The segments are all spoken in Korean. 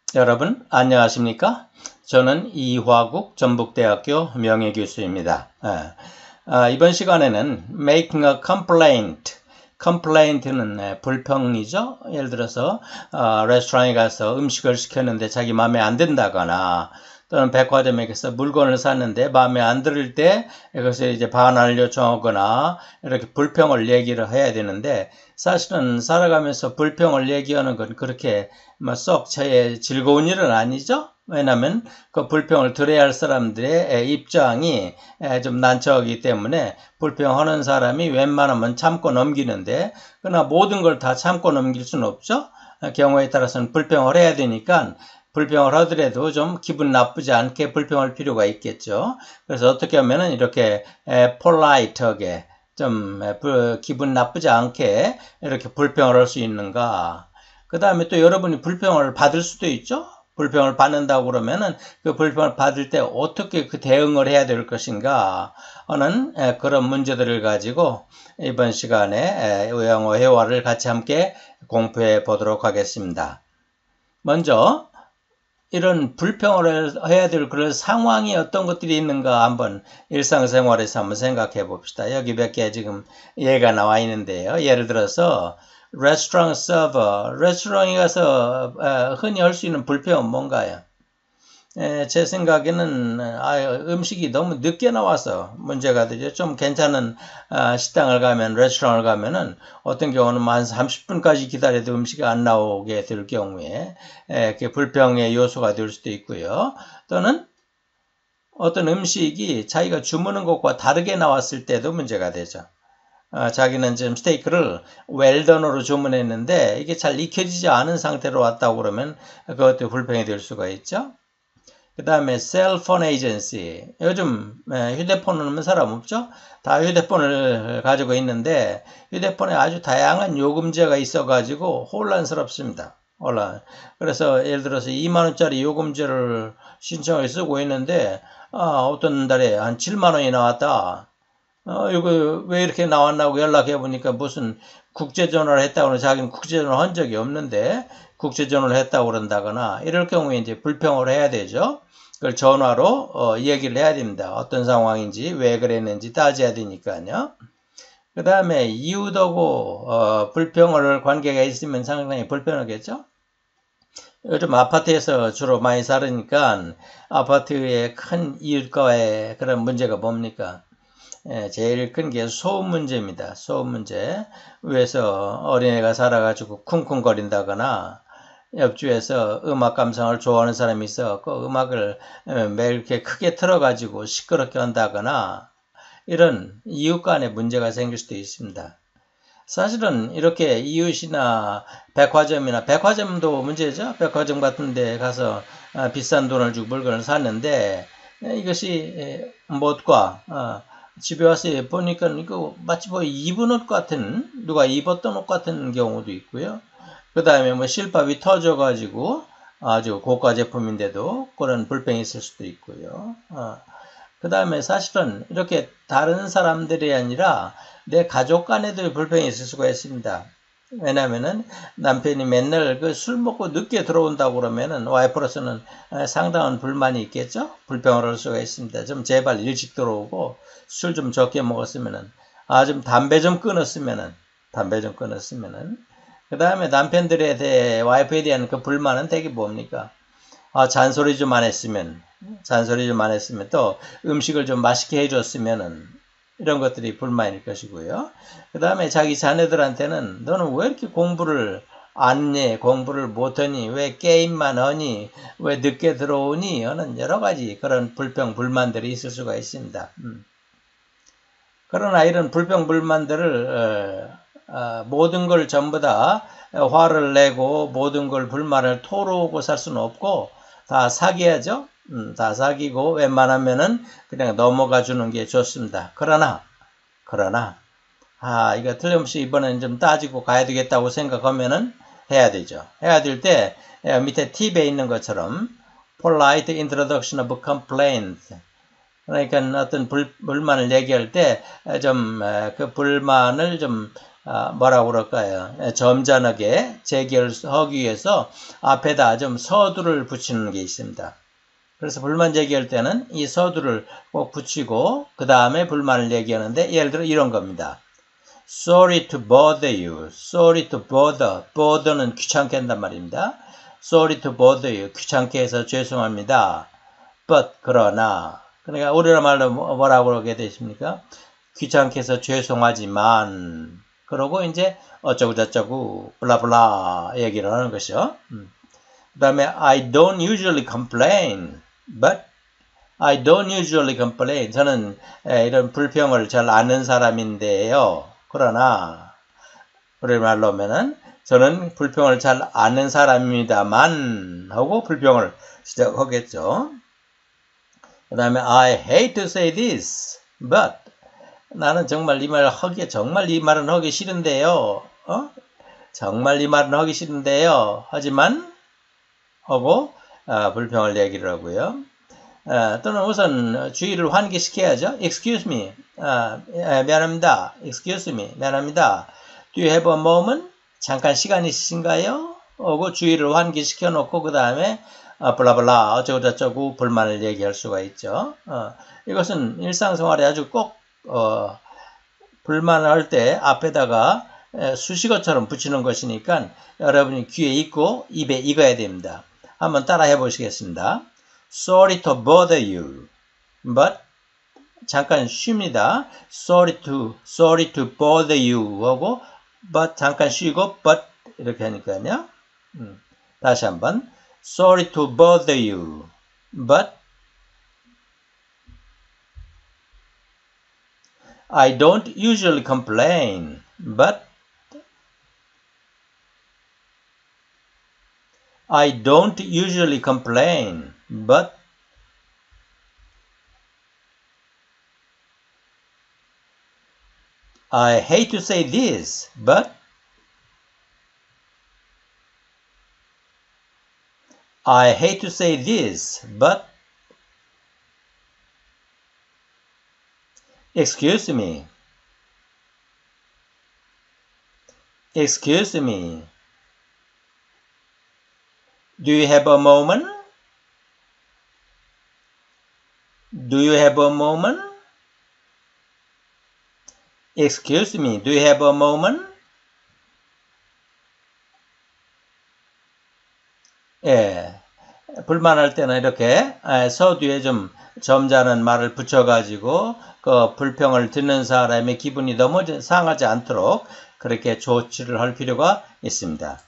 여러분 안녕하십니까? 저는 이화국 전북대학교 명예교수입니다. 이번 시간에는 making a complaint는 불평이죠. 예를 들어서 레스토랑에 가서 음식을 시켰는데 자기 마음에 안 든다거나 또는 백화점에 가서 물건을 샀는데 마음에 안 들을 때 이것을 이제 반환을 요청하거나 이렇게 불평을 얘기를 해야 되는데, 사실은 살아가면서 불평을 얘기하는 건 그렇게 썩 즐거운 일은 아니죠. 왜냐하면 그 불평을 들어야 할 사람들의 입장이 좀 난처하기 때문에 불평하는 사람이 웬만하면 참고 넘기는데, 그러나 모든 걸 다 참고 넘길 수는 없죠. 경우에 따라서는 불평을 해야 되니까 불평을 하더라도 좀 기분 나쁘지 않게 불평할 필요가 있겠죠. 그래서 어떻게 하면은 이렇게 폴라이트하게 좀 기분 나쁘지 않게 이렇게 불평을 할 수 있는가. 그 다음에 또 여러분이 불평을 받을 수도 있죠. 불평을 받는다고 그러면은 그 불평을 받을 때 어떻게 그 대응을 해야 될 것인가 하는 그런 문제들을 가지고 이번 시간에 영어 회화를 같이 함께 공부해 보도록 하겠습니다. 먼저 이런 불평을 해야 될 그런 상황이 어떤 것들이 있는가 한번 일상생활에서 한번 생각해 봅시다. 여기 몇 개 지금 예가 나와 있는데요. 예를 들어서 레스토랑 서버, 레스토랑에 가서 흔히 할 수 있는 불평은 뭔가요? 제 생각에는 음식이 너무 늦게 나와서 문제가 되죠. 좀 괜찮은 식당을 가면, 레스토랑을 가면은 어떤 경우는 한 30분까지 기다려도 음식이 안 나오게 될 경우에 그게 불평의 요소가 될 수도 있고요. 또는 어떤 음식이 자기가 주문한 것과 다르게 나왔을 때도 문제가 되죠. 자기는 지금 스테이크를 웰던으로 주문했는데 이게 잘 익혀지지 않은 상태로 왔다고 그러면 그것도 불평이 될 수가 있죠. 그 다음에 셀폰 에이전시. 요즘 휴대폰은 없는 사람 없죠? 다 휴대폰을 가지고 있는데 휴대폰에 아주 다양한 요금제가 있어가지고 혼란스럽습니다. 그래서 예를 들어서 2만원짜리 요금제를 신청을 쓰고 있는데 어떤 달에 한 7만원이 나왔다. 이거 왜 이렇게 나왔나고 연락해 보니까 무슨 국제전화를 했다고 하면 자기는 국제전화를 한 적이 없는데 국제전화를 했다고 그런다거나 이럴 경우에 이제 불평을 해야 되죠. 그걸 전화로 얘기를 해야 됩니다. 어떤 상황인지 왜 그랬는지 따져야 되니까요. 그 다음에 이웃하고 불평을 관계가 있으면 상당히 불편하겠죠. 요즘 아파트에서 주로 많이 살으니까 아파트의 큰 이웃과의 그런 문제가 뭡니까? 제일 큰 게 소음 문제입니다. 소음 문제. 위에서 어린애가 살아가지고 쿵쿵거린다거나 옆주에서 음악 감상을 좋아하는 사람이 있어 그 음악을 매일 이렇게 크게 틀어가지고 시끄럽게 한다거나 이런 이웃 간에 문제가 생길 수도 있습니다. 사실은 이렇게 이웃이나 백화점도 문제죠. 백화점 같은 데 가서 비싼 돈을 주고 물건을 샀는데 이것이 못과 집에 와서 보니까 이거 마치 입은 옷 같은, 누가 입었던 옷 같은 경우도 있고요. 그 다음에 실밥이 터져가지고 아주 고가 제품인데도 그런 불평이 있을 수도 있고요. 그 다음에 사실은 이렇게 다른 사람들이 아니라 내 가족 간에도 불평이 있을 수가 있습니다. 왜냐면은 남편이 맨날 술 먹고 늦게 들어온다고 그러면은 와이프로서는 상당한 불만이 있겠죠? 불평을 할 수가 있습니다. 좀 제발 일찍 들어오고 술 좀 적게 먹었으면은, 좀 담배 좀 끊었으면은, 그 다음에 남편들에 대해, 와이프에 대한 그 불만은 되게 뭡니까? 잔소리 좀 안 했으면, 또 음식을 좀 맛있게 해줬으면은, 이런 것들이 불만일 것이고요. 그 다음에 자기 자녀들한테는 너는 왜 이렇게 공부를 안 해? 공부를 못하니? 왜 게임만 하니? 왜 늦게 들어오니? 하는 여러 가지 그런 불평, 불만들이 있을 수가 있습니다. 그러나 이런 불평, 불만들을 모든 걸 전부 다 화를 내고 모든 걸 불만을 토로하고 살 수는 없고 다 사귀어야죠. 다 사귀고 웬만하면은 그냥 넘어가 주는 게 좋습니다. 그러나 이거 틀림없이 이번엔 좀 따지고 가야 되겠다고 생각하면은 해야 되죠. 해야 될 때 밑에 팁에 있는 것처럼 polite introduction of complaint, 그러니까 어떤 불만을 얘기할 때 좀 그 불만을 좀 뭐라고 그럴까요? 점잖하게 제기하기 위해서 앞에다 좀 서두를 붙이는 게 있습니다. 그래서 불만 제기할 때는 이 서두를 꼭 붙이고 그 다음에 불만을 얘기하는데 예를 들어 이런 겁니다. Sorry to bother you. Sorry to bother. bother는 귀찮게 한단 말입니다. Sorry to bother you. 귀찮게 해서 죄송합니다. But 그러나 그러니까 우리나라 말로 뭐라고 그러게 되십니까? 귀찮게 해서 죄송하지만 그러고 이제 어쩌고 저쩌고 블라블라 얘기를 하는 것이요. 그 다음에 I don't usually complain. But I don't usually complain. 저는 이런 불평을 잘 안 하는 사람인데요. 그러나 우리말로 하면은 저는 불평을 잘 안 하는 사람입니다만 하고 불평을 시작하겠죠. 그 다음에 I hate to say this, but 나는 정말 이 말을 정말 이 말은 하기 싫은데요. 정말 이 말은 하기 싫은데요. 하지만 하고 불평을 얘기를 하고요. 또는 우선 주의를 환기시켜야죠. Excuse me. 미안합니다. Excuse me. 미안합니다. Do you have a moment? 잠깐 시간 있으신가요? 하고 주의를 환기시켜 놓고 그 다음에 블라블라 어쩌고 저쩌고 불만을 얘기할 수가 있죠. 이것은 일상생활에 아주 꼭 불만을 할 때 앞에다가 수식어처럼 붙이는 것이니까 여러분이 귀에 익고 입에 익어야 됩니다. 한번 따라 해보시겠습니다. Sorry to bother you, but 잠깐 쉽니다. Sorry to bother you 하고 but 잠깐 쉬고 but 이렇게 하니까요. 다시 한번 Sorry to bother you, but I don't usually complain, but I don't usually complain, but I hate to say this, but I hate to say this, but excuse me. Excuse me. Do you have a moment? Do you have a moment? Excuse me. Do you have a moment? 예. 불만할 때는 이렇게 서두에 좀 점잖은 말을 붙여가지고 그 불평을 듣는 사람의 기분이 너무 상하지 않도록 그렇게 조치를 할 필요가 있습니다.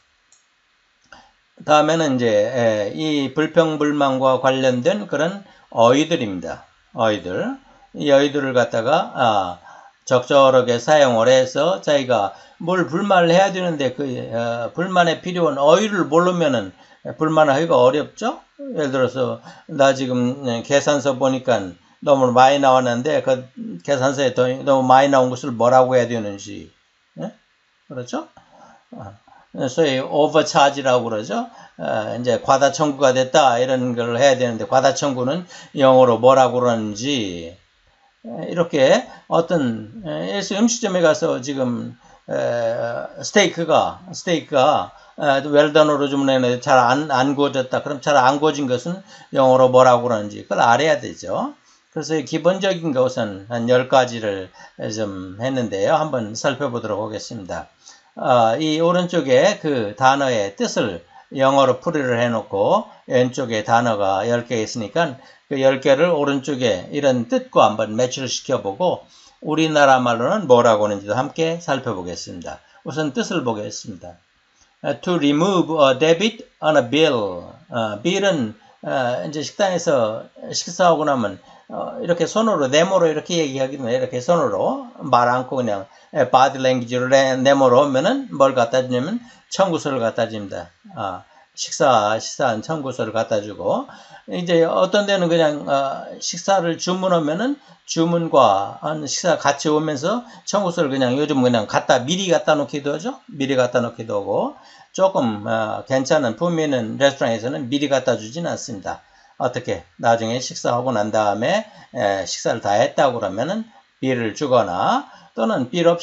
다음에는 이제 이 불평불만과 관련된 그런 어휘들입니다. 어휘들. 이 어휘들을 갖다가 적절하게 사용을 해서 자기가 뭘 불만을 해야 되는데 그 불만에 필요한 어휘를 모르면은 불만하기가 어렵죠. 예를 들어서 나 지금 계산서 보니까 너무 많이 나왔는데 그 계산서에 너무 많이 나온 것을 뭐라고 해야 되는지 그렇죠? 소위 오버차지라고 그러죠. 이제 과다 청구가 됐다 이런 걸 해야 되는데 과다 청구는 영어로 뭐라고 그러는지 이렇게 어떤 음식점에 가서 지금 스테이크가 웰던으로 주문했는데 잘 안 구워졌다. 그럼 잘 안 구워진 것은 영어로 뭐라고 그러는지 그걸 알아야 되죠. 그래서 기본적인 것은 한 10가지를 좀 했는데요. 한번 살펴보도록 하겠습니다. 이 오른쪽에 그 단어의 뜻을 영어로 풀이를 해놓고 왼쪽에 단어가 10개 있으니까 그 10개를 오른쪽에 이런 뜻과 한번 매치를 시켜보고 우리나라 말로는 뭐라고 하는지도 함께 살펴보겠습니다. 우선 뜻을 보겠습니다. To remove a debit on a bill. bill은 이제 식당에서 식사하고 나면 이렇게 손으로 네모로 이렇게 얘기하기는 이렇게 손으로 말 않고 그냥 body language로 네모로 하면은 뭘 갖다 주냐면 청구서를 갖다 줍니다. 식사한 청구서를 갖다 주고 이제 어떤 데는 그냥 식사를 주문하면은 주문과 식사 같이 오면서 청구서를 그냥 요즘 그냥 미리 갖다 놓기도 하죠. 미리 갖다 놓기도 하고 조금 괜찮은 품위 있는 레스토랑에서는 미리 갖다 주진 않습니다. 어떻게 나중에 식사하고 난 다음에 식사를 다 했다고 그러면은 빌을 주거나 또는 빌 없이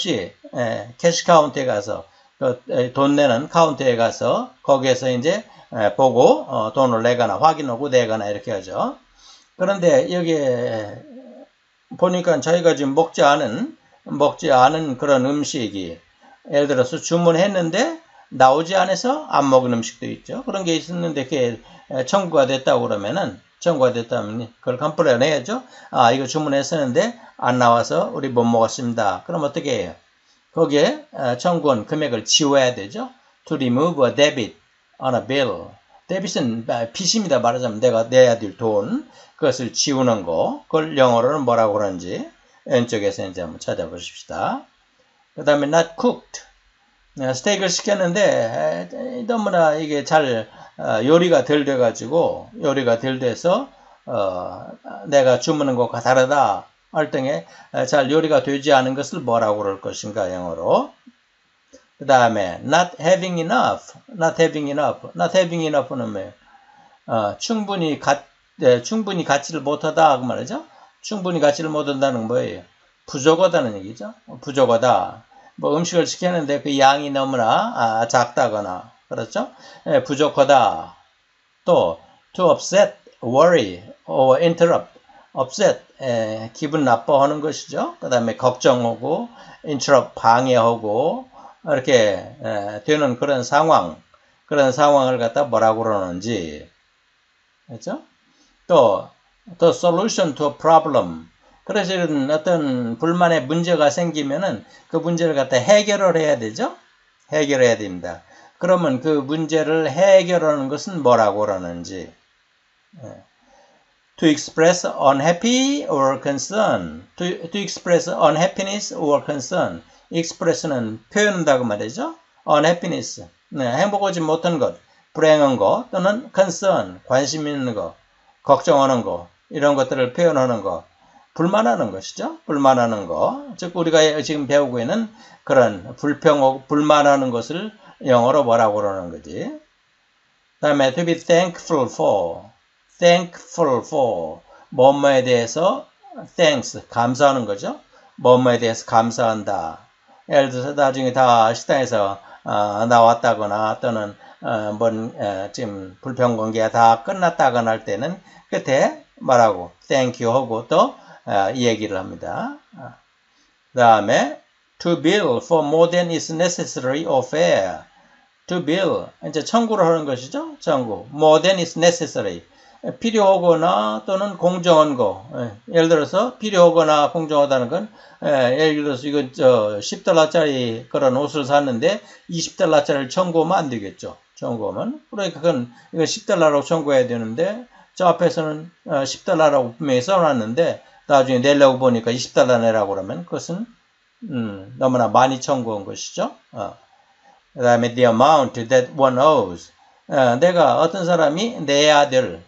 캐시 카운트에 가서 돈 내는 카운트에 가서 거기에서 이제 보고 돈을 내거나 확인하고 내거나 이렇게 하죠. 그런데 여기에 보니까 저희가 지금 먹지 않은 그런 음식이 예를 들어서 주문했는데 나오지 않아서 안 먹은 음식도 있죠. 그런 게 있었는데 그게 청구가 됐다고 그러면은 청구가 됐다면 그걸 컴플레인 해야죠. 아, 이거 주문했었는데 안 나와서 우리 못 먹었습니다. 그럼 어떻게 해요? 거기에 청구한 금액을 지워야 되죠. To remove a debit on a bill. 데빗은 빚입니다. 말하자면 내가 내야 될 돈. 그것을 지우는 거. 그걸 영어로는 뭐라고 그러는지 왼쪽에서 이제 한번 찾아보십시다. 그 다음에 not cooked. 스테이크를 시켰는데 너무나 이게 잘 요리가 덜 돼가지고 요리가 덜 돼서 내가 주문한 것과 다르다 할 등에 잘 요리가 되지 않은 것을 뭐라고 그럴 것인가 영어로. 그 다음에 not having enough. not having enough는 뭐예요? 충분히 갖지를 못하다 그 말이죠. 충분히 갖지를 못한다는 건 뭐예요? 부족하다는 얘기죠. 부족하다. 뭐 음식을 시켰는데 그 양이 너무나 작다거나 그렇죠? 부족하다. 또 to upset, worry, or interrupt. upset, 기분 나빠하는 것이죠. 그 다음에 걱정하고 interrupt, 방해하고 이렇게 되는 그런 상황을 갖다 뭐라고 그러는지 그렇죠? 또 solution to a problem. 그래서 이런 어떤 불만의 문제가 생기면은 그 문제를 갖다 해결을 해야 되죠? 해결해야 됩니다. 그러면 그 문제를 해결하는 것은 뭐라고 그러는지. To express unhappy or concern. To express unhappiness or concern. express는 표현한다고 말이죠. unhappiness. 행복하지 못한 것, 불행한 것, 또는 concern, 관심 있는 것, 걱정하는 것, 이런 것들을 표현하는 것. 불만하는 것이죠. 불만하는 것. 즉 우리가 지금 배우고 있는 그런 불만하는 것을 영어로 뭐라고 그러는 거지. 그 다음에 to be thankful for. 뭐뭐에 대해서 thanks, 감사하는 거죠. 뭐뭐에 대해서 감사한다. 예를 들어서 나중에 다 식당에서 나왔다거나 또는 지금 불평관계가 다 끝났다거나 할 때는 끝에 말하고 thank you 하고 또 이 얘기를 합니다. 그 다음에 to bill for more than is necessary or fair. to bill 이제 청구를 하는 것이죠. 청구. more than is necessary. 필요하거나 또는 공정한 거. 예를 들어서 필요하거나 공정하다는 건 예를 들어서 이건 $10짜리 그런 옷을 샀는데 $20짜리를 청구하면 안 되겠죠. 청구하면. 그러니까 이건 $10라고 청구해야 되는데 저 앞에서는 $10라고 분명히 써놨는데 나중에 내려고 보니까 $20 내라고 그러면 그것은 너무나 많이 청구한 것이죠. 그 다음에 the amount that one owes. 내가 어떤 사람이 내야 될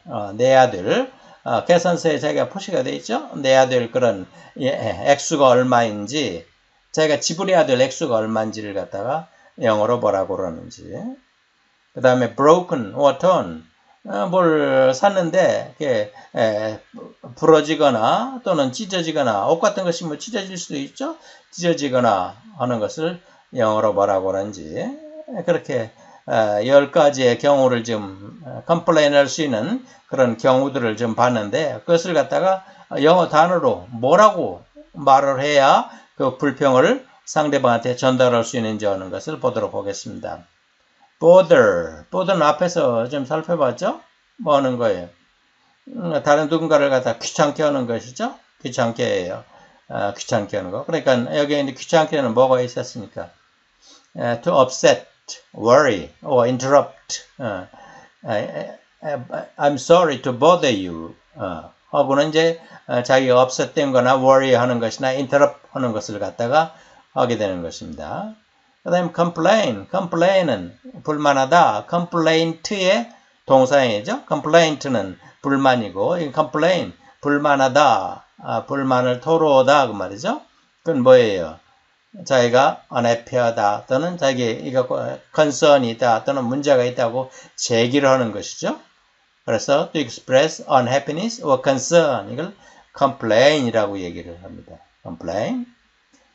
계산서에 자기가 표시가 되어 있죠. 내야 될 그런 액수가 얼마인지 자기가 지불해야 될 액수가 얼마인지를 갖다가 영어로 뭐라고 그러는지. 그 다음에 broken or torn. 뭘 샀는데 부러지거나 또는 찢어지거나 옷 같은 것이 뭐 찢어질 수도 있죠. 찢어지거나 하는 것을 영어로 뭐라고 하는지 그렇게 10가지의 경우를 좀 컴플레인 할 수 있는 그런 경우들을 좀 봤는데 그것을 갖다가 영어 단어로 뭐라고 말을 해야 그 불평을 상대방한테 전달할 수 있는지 하는 것을 보도록 하겠습니다. bother는 앞에서 좀 살펴봤죠? 뭐 하는 거예요? 다른 누군가를 갖다 귀찮게 하는 것이죠? 귀찮게 해요. 귀찮게 하는 거. 그러니까 여기 이제 귀찮게는 뭐가 있었습니까? To upset, worry, or interrupt. I'm sorry to bother you. 하고는 이제 자기가 upset 된 거나 worry 하는 것이나 interrupt 하는 것을 갖다가 하게 되는 것입니다. 그 다음에 complain은 불만하다. complaint의 동사형이죠. complaint는 불만이고 complain, 불만하다. 불만을 토로하다 그 말이죠. 그건 뭐예요? 자기가 unhappy하다 또는 자기가 concern이 있다 또는 문제가 있다고 제기를 하는 것이죠. 그래서 to express unhappiness or concern 이걸 complain이라고 얘기를 합니다. complain.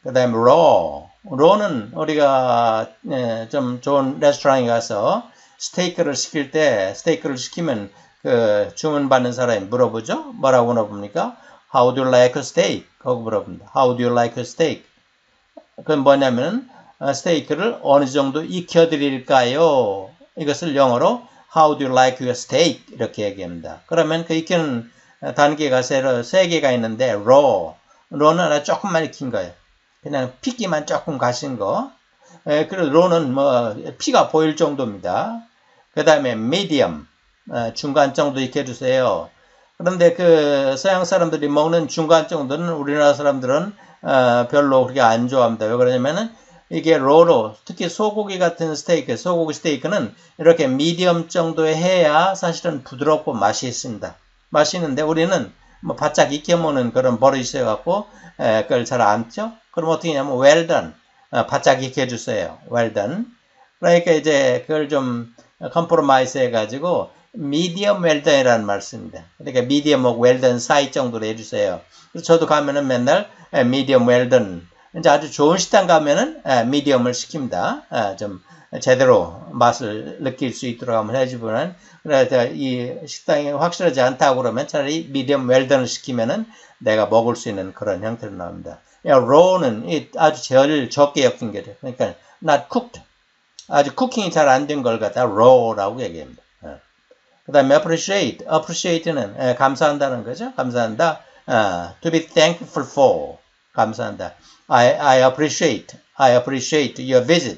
그 다음에 raw. raw는 우리가 좀 좋은 레스토랑에 가서 스테이크를 시킬 때 스테이크를 시키면 그 주문 받는 사람이 물어보죠. 뭐라고 물어봅니까? How do you like a steak? 그거 물어봅니다. How do you like a steak? 그건 뭐냐면 스테이크를 어느 정도 익혀드릴까요? 이것을 영어로 How do you like your steak? 이렇게 얘기합니다. 그러면 그 익히는 단계가 세 개가 있는데 raw는 하나 조금만 익힌 거예요. 그냥 피기만 조금 가신 거. 그리고 raw는 뭐 피가 보일 정도입니다. 그 다음에 medium 중간 정도 익혀주세요. 그런데 그 서양 사람들이 먹는 중간 정도는 우리나라 사람들은 별로 그렇게 안 좋아합니다. 왜 그러냐면은 이게 로로 특히 소고기 같은 스테이크, 소고기 스테이크는 이렇게 미디엄 정도 해야 사실은 부드럽고 맛이 있습니다. 맛있는데 우리는 뭐 바짝 익혀 먹는 그런 버릇이 있어갖고 그걸 잘 안 쳐. 그럼 어떻게 하냐면 well done, 바짝 익혀 주세요. well done. 그러니까 이제 그걸 좀 컴프로마이즈 해가지고 medium well done이라는 말 씁니다. 그러니까 medium하고 well done 사이 정도로 해주세요. 그래서 저도 가면은 맨날 medium well done. 이제 아주 좋은 식당 가면은 medium을 시킵니다. 좀 제대로 맛을 느낄 수 있도록 한번 해주면, 그래서 이 식당이 확실하지 않다고 그러면 차라리 medium well done을 시키면은 내가 먹을 수 있는 그런 형태로 나옵니다. raw는 아주 제일 적게 엮인 거죠. 그러니까 not cooked. 아주 쿠킹이 잘 안 된 걸 갖다 raw라고 얘기합니다. 그 다음에 appreciate는 감사한다는 거죠. 감사한다. To be thankful for. 감사한다. I appreciate your visit.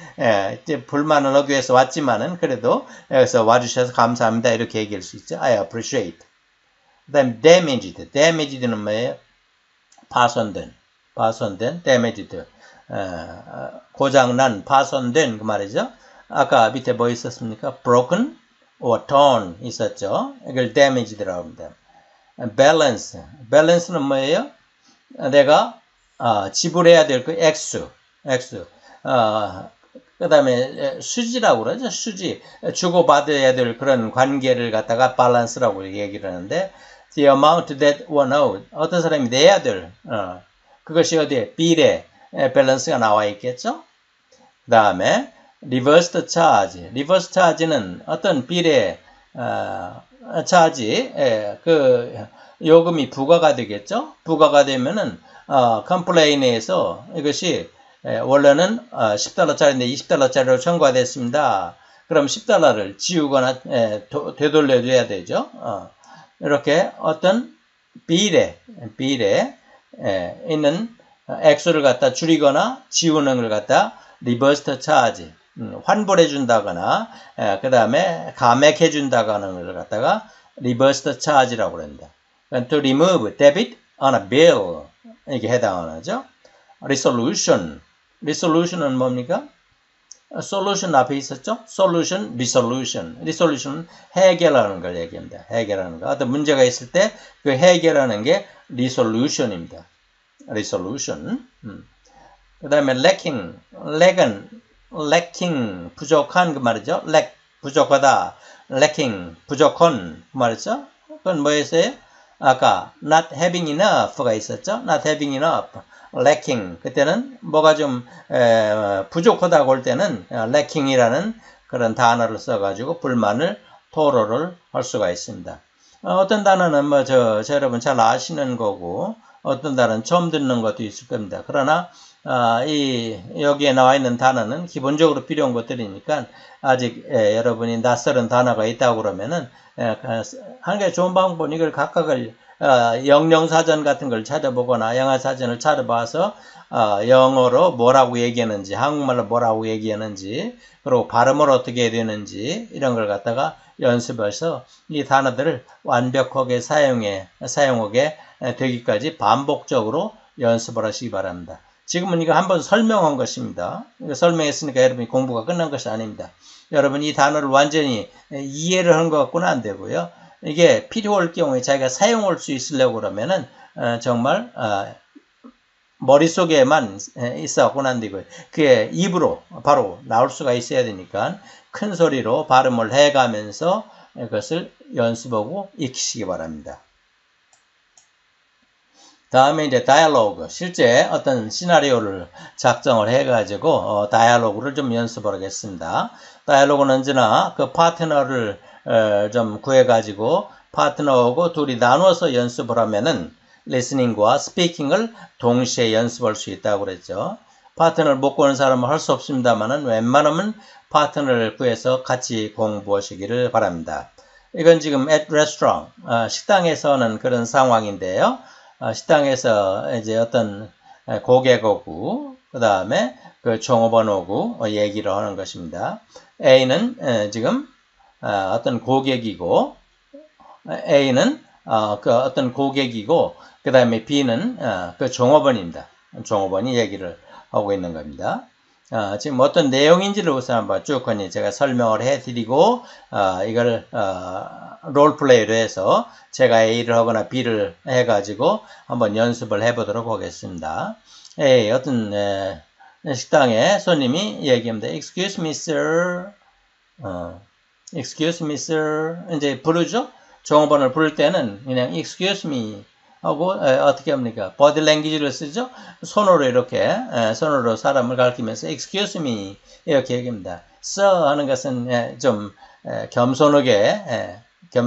불만을 하기 위해서 왔지만은 그래도 여기서 와주셔서 감사합니다. 이렇게 얘기할 수 있죠. I appreciate. 그 다음에 damaked는 뭐예요? 파손된, damaged. 고장난, 파손된 그 말이죠. 아까 밑에 뭐 있었습니까? broken or torn 있었죠. 이걸 damage드라고 합니다. balance는 뭐예요? 내가 지불해야 될 그 액수. 그 다음에 수지라고 그러죠. 수지. 주고받아야 될 그런 관계를 갖다가 balance라고 얘기를 하는데 the amount that one owed. 어떤 사람이 내야 될 그것이 어디에? 빌에 밸런스가 나와 있겠죠. 그 다음에 reversed charge는 어떤 빌에 차지 그 요금이 부과가 되겠죠. 부과가 되면은 컴플레인에서 이것이 원래는 $10짜리인데 $20짜리로 청구가 됐습니다. 그럼 $10를 지우거나 되돌려줘야 되죠. 이렇게 어떤 빌에 있는 액수를 갖다 줄이거나 지우는 걸 갖다 리버스트 차지 환불해 준다거나 그 다음에 감액해 준다거나 걸 갖다가 리버스트 차지라고 합니다. To remove debit on a bill 이게 해당하죠. resolution은 뭡니까? solution 앞에 있었죠? resolution은 해결하는 걸 얘기합니다. 해결하는 거. 어떤 문제가 있을 때 그 해결하는 게 resolution입니다. resolution. 그 다음에 lacking, 부족한 그 말이죠. lack, 부족하다. lacking, 부족한 그 말이죠. 그건 뭐였어요? 아까 not having enough가 있었죠. not having enough, lacking. 그때는 뭐가 좀 부족하다고 할 때는 lacking이라는 그런 단어를 써가지고 불만을 토로를 할 수가 있습니다. 어떤 단어는 뭐 저 여러분 잘 아시는 거고 어떤 단어는 처음 듣는 것도 있을 겁니다. 그러나 여기에 나와 있는 단어는 기본적으로 필요한 것들이니까 아직 여러분이 낯설은 단어가 있다고 그러면은 한 가지 좋은 방법은 이걸 각각을 영영사전 같은 걸 찾아보거나 영어사전을 찾아봐서 영어로 뭐라고 얘기하는지 한국말로 뭐라고 얘기하는지 그리고 발음을 어떻게 해야 되는지 이런 걸 갖다가 연습해서 이 단어들을 완벽하게 사용하게 되기까지 반복적으로 연습을 하시기 바랍니다. 지금은 이거 한번 설명한 것입니다. 이거 설명했으니까 여러분이 공부가 끝난 것이 아닙니다. 여러분 이 단어를 완전히 이해를 하는 것 같고는 안 되고요. 이게 필요할 경우에 자기가 사용할 수 있으려고 그러면은 정말 머릿속에만 있어갖고는 안 되고요. 그게 입으로 바로 나올 수가 있어야 되니까 큰 소리로 발음을 해가면서 이것을 연습하고 익히시기 바랍니다. 다음에 이제 다이얼로그, 실제 어떤 시나리오를 작성을 해가지고 다이얼로그를 좀 연습을 하겠습니다. 다이얼로그는 언제나 그 파트너를 좀 구해가지고 파트너하고 둘이 나눠서 연습을 하면은 리스닝과 스피킹을 동시에 연습할 수 있다고 그랬죠. 파트너를 못 구하는 사람은 할 수 없습니다만은 웬만하면 파트너를 구해서 같이 공부하시기를 바랍니다. 이건 지금 at restaurant, 식당에서는 그런 상황인데요. 식당에서 이제 어떤 고객하고 그 다음에 그 종업원하고 얘기를 하는 것입니다. A는 지금 어떤 고객이고 A는 그 어떤 고객이고 그 다음에 B는 그 종업원입니다. 종업원이 얘기를 하고 있는 겁니다. 지금 어떤 내용인지를 우선 한번 쭉 제가 설명을 해드리고 이걸 롤플레이로 해서 제가 A를 하거나 B를 해가지고 한번 연습을 해보도록 하겠습니다. A, 어떤 식당에 손님이 얘기합니다. Excuse me, sir. Excuse me, sir. 이제 부르죠? 종업원을 부를 때는 그냥 excuse me 하고 어떻게 합니까? body language를 쓰죠? 손으로 이렇게 손으로 사람을 가리키면서 excuse me 이렇게 얘기합니다. sir 하는 것은 좀 겸손하게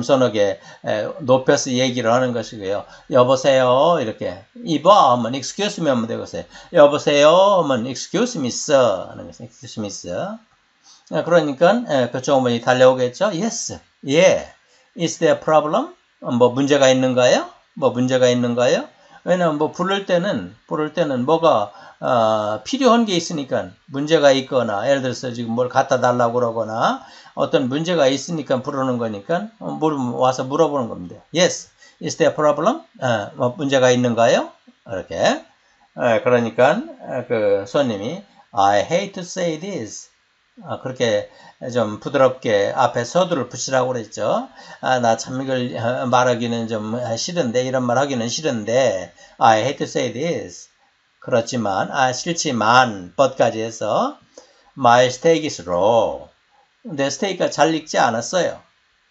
높여서 얘기를 하는 것이고요. 여보세요 이렇게 이봐 하면 excuse me 하면 되겠어요. 여보세요 하면 excuse me sir 하는 것은 excuse me sir. 그러니까 그 종업원이 달려오겠죠. Yes, yeah. Is there a problem? 뭐 문제가 있는가요? 왜냐면 뭐 부를 때는 뭐가 필요한 게 있으니까 문제가 있거나 예를 들어서 지금 뭘 갖다 달라고 그러거나 어떤 문제가 있으니까 부르는 거니까 와서 물어보는 겁니다. Yes, is there a problem? 뭐 문제가 있는가요? 이렇게. 그러니까 그 손님이 I hate to say this. 그렇게 좀 부드럽게 앞에 서두를 붙이라고 그랬죠. 나 참 이걸 말하기는 좀 싫은데, 이런 말 하기는 싫은데, I hate to say this. 그렇지만, 싫지만, but까지 해서, my steak is raw. 내 스테이크가 잘 익지 않았어요.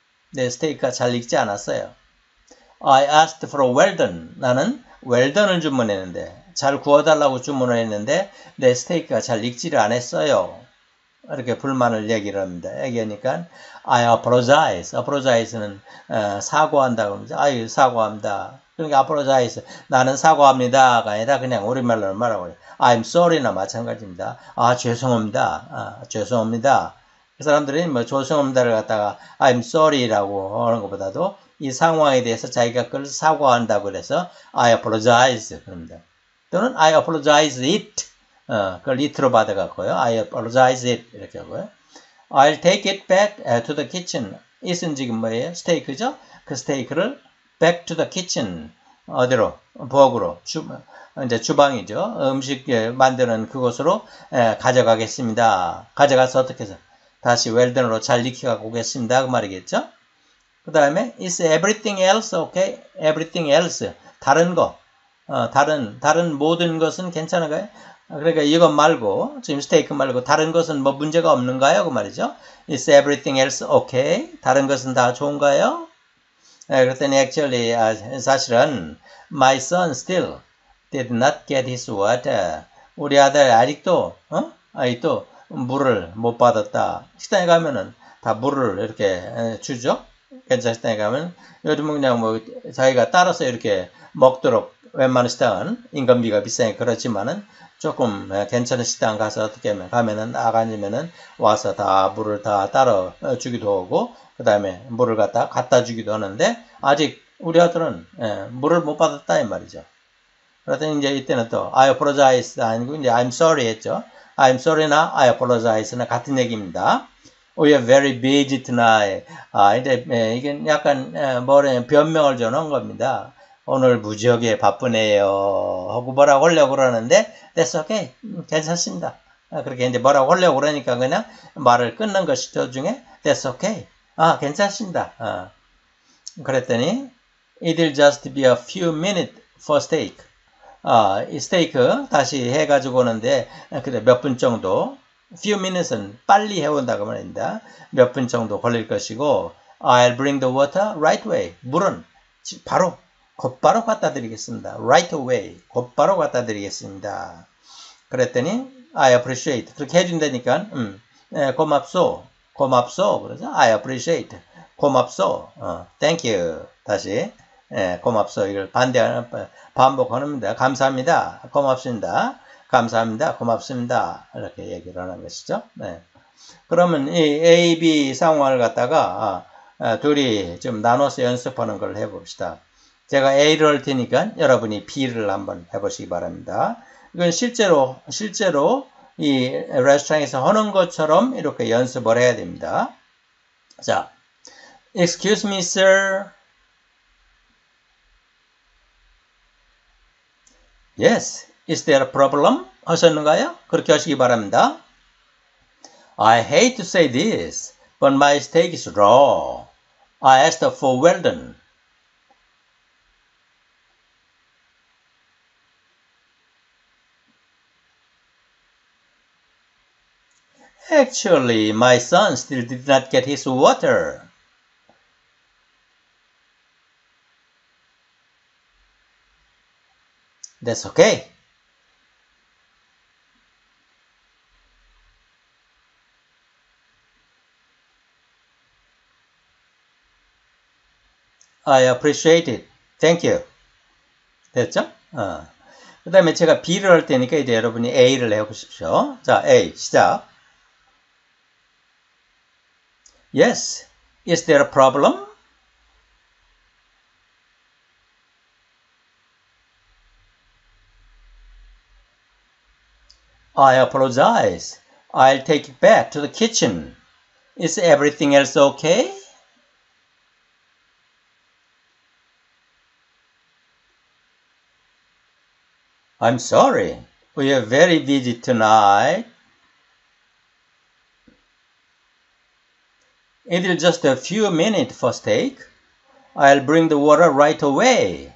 I asked for a well done. 나는 well done을 주문했는데, 잘 구워달라고 주문을 했는데, 내 스테이크가 잘 익지를 않았어요. 이렇게 불만을 얘기를 합니다. 얘기하니까 I apologize. apologize는 사과한다고 합니다. 아유 사과합니다. 그러니까 apologize. 나는 사과합니다가 아니라 그냥 우리말로 말하고 그래요. I'm sorry나 마찬가지입니다. 죄송합니다. 그 사람들이 뭐 죄송합니다를 갖다가 I'm sorry라고 하는 것보다도 이 상황에 대해서 자기가 그걸 사과한다고 그래서 I apologize 그럽니다. 또는 I apologize it. 그걸 it로 받아갖고요. I apologize it. 이렇게 하고요. I'll take it back to the kitchen. it은 지금 뭐예요? 스테이크죠? 그 스테이크를 back to the kitchen. 어디로? 부엌으로. 이제 주방이죠. 음식 만드는 그곳으로 가져가겠습니다. 가져가서 어떻게 해서 다시 웰던으로 잘 익혀가고 오겠습니다. 그 말이겠죠? 그 다음에 is everything else okay? everything else. 다른 거. 다른 모든 것은 괜찮은가요? 그러니까 이것 말고, 지금 스테이크 말고 다른 것은 뭐 문제가 없는가요? 그 말이죠. Is everything else okay? 다른 것은 다 좋은가요? 그랬더니 actually, 사실은 my son still did not get his water. 우리 아들 아직도 물을 못 받았다. 식당에 가면은 다 물을 이렇게 주죠. 괜찮은 식당에 가면 요즘은 그냥 뭐 자기가 따라서 이렇게 먹도록 웬만한 식당은 인건비가 비싸니까 그렇지만은 조금 괜찮은 식당 가서 어떻게 하면 가면은 나가면은 와서 다 물을 다 따라 주기도 하고 그 다음에 물을 갖다 주기도 하는데 아직 우리 아들은 물을 못 받았다 이 말이죠. 그랬더니 이제 이때는 또 I apologize 아니고 이제 I'm sorry 했죠. I'm sorry나 I apologize나 같은 얘기입니다. We are very busy tonight. 이제 이게 약간 변명을 주는 겁니다. 오늘 무지하게 바쁘네요. 하고 뭐라고 하려고 그러는데 that's okay. 괜찮습니다. 그렇게 이제 뭐라고 하려고 그러니까 그냥 말을 끊는 것이 도중에 that's okay. 괜찮습니다. 그랬더니 it'll just be a few minutes for steak. 이 스테이크 다시 해가지고 오는데 그래 몇 분 정도 few minutes은 빨리 해온다고 말합니다. 몇 분 정도 걸릴 것이고 I'll bring the water right away. 물은 바로 곧바로 갖다 드리겠습니다. Right away. 곧바로 갖다 드리겠습니다. 그랬더니 I appreciate. 그렇게 해준다니까 고맙소. 고맙소. 그러죠. I appreciate. 고맙소. Thank you. 다시 고맙소. 이걸 반복하는 겁니다. 감사합니다. 고맙습니다. 감사합니다. 고맙습니다. 이렇게 얘기를 하는 것이죠. 네. 그러면 이 A, B 상황을 갖다가 둘이 좀 나눠서 연습하는 걸 해봅시다. 제가 A를 할 테니까 여러분이 B를 한번 해보시기 바랍니다. 이건 실제로 이 레스토랑에서 하는 것처럼 이렇게 연습을 해야 됩니다. 자, Excuse me, sir. Yes. Is there a problem? 하셨는가요? 그렇게 하시기 바랍니다. I hate to say this, but my steak is raw. I asked for well done. Actually, my son still did not get his water. That's okay. I appreciate it. Thank you. 됐죠? 그 다음에 제가 B를 할 테니까 이제 여러분이 A를 해보십시오. 자, A, 시작. Yes. Is there a problem? I apologize. I'll take it back to the kitchen. Is everything else okay? I'm sorry. We are very busy tonight. It'll just a few minutes for steak. I'll bring the water right away.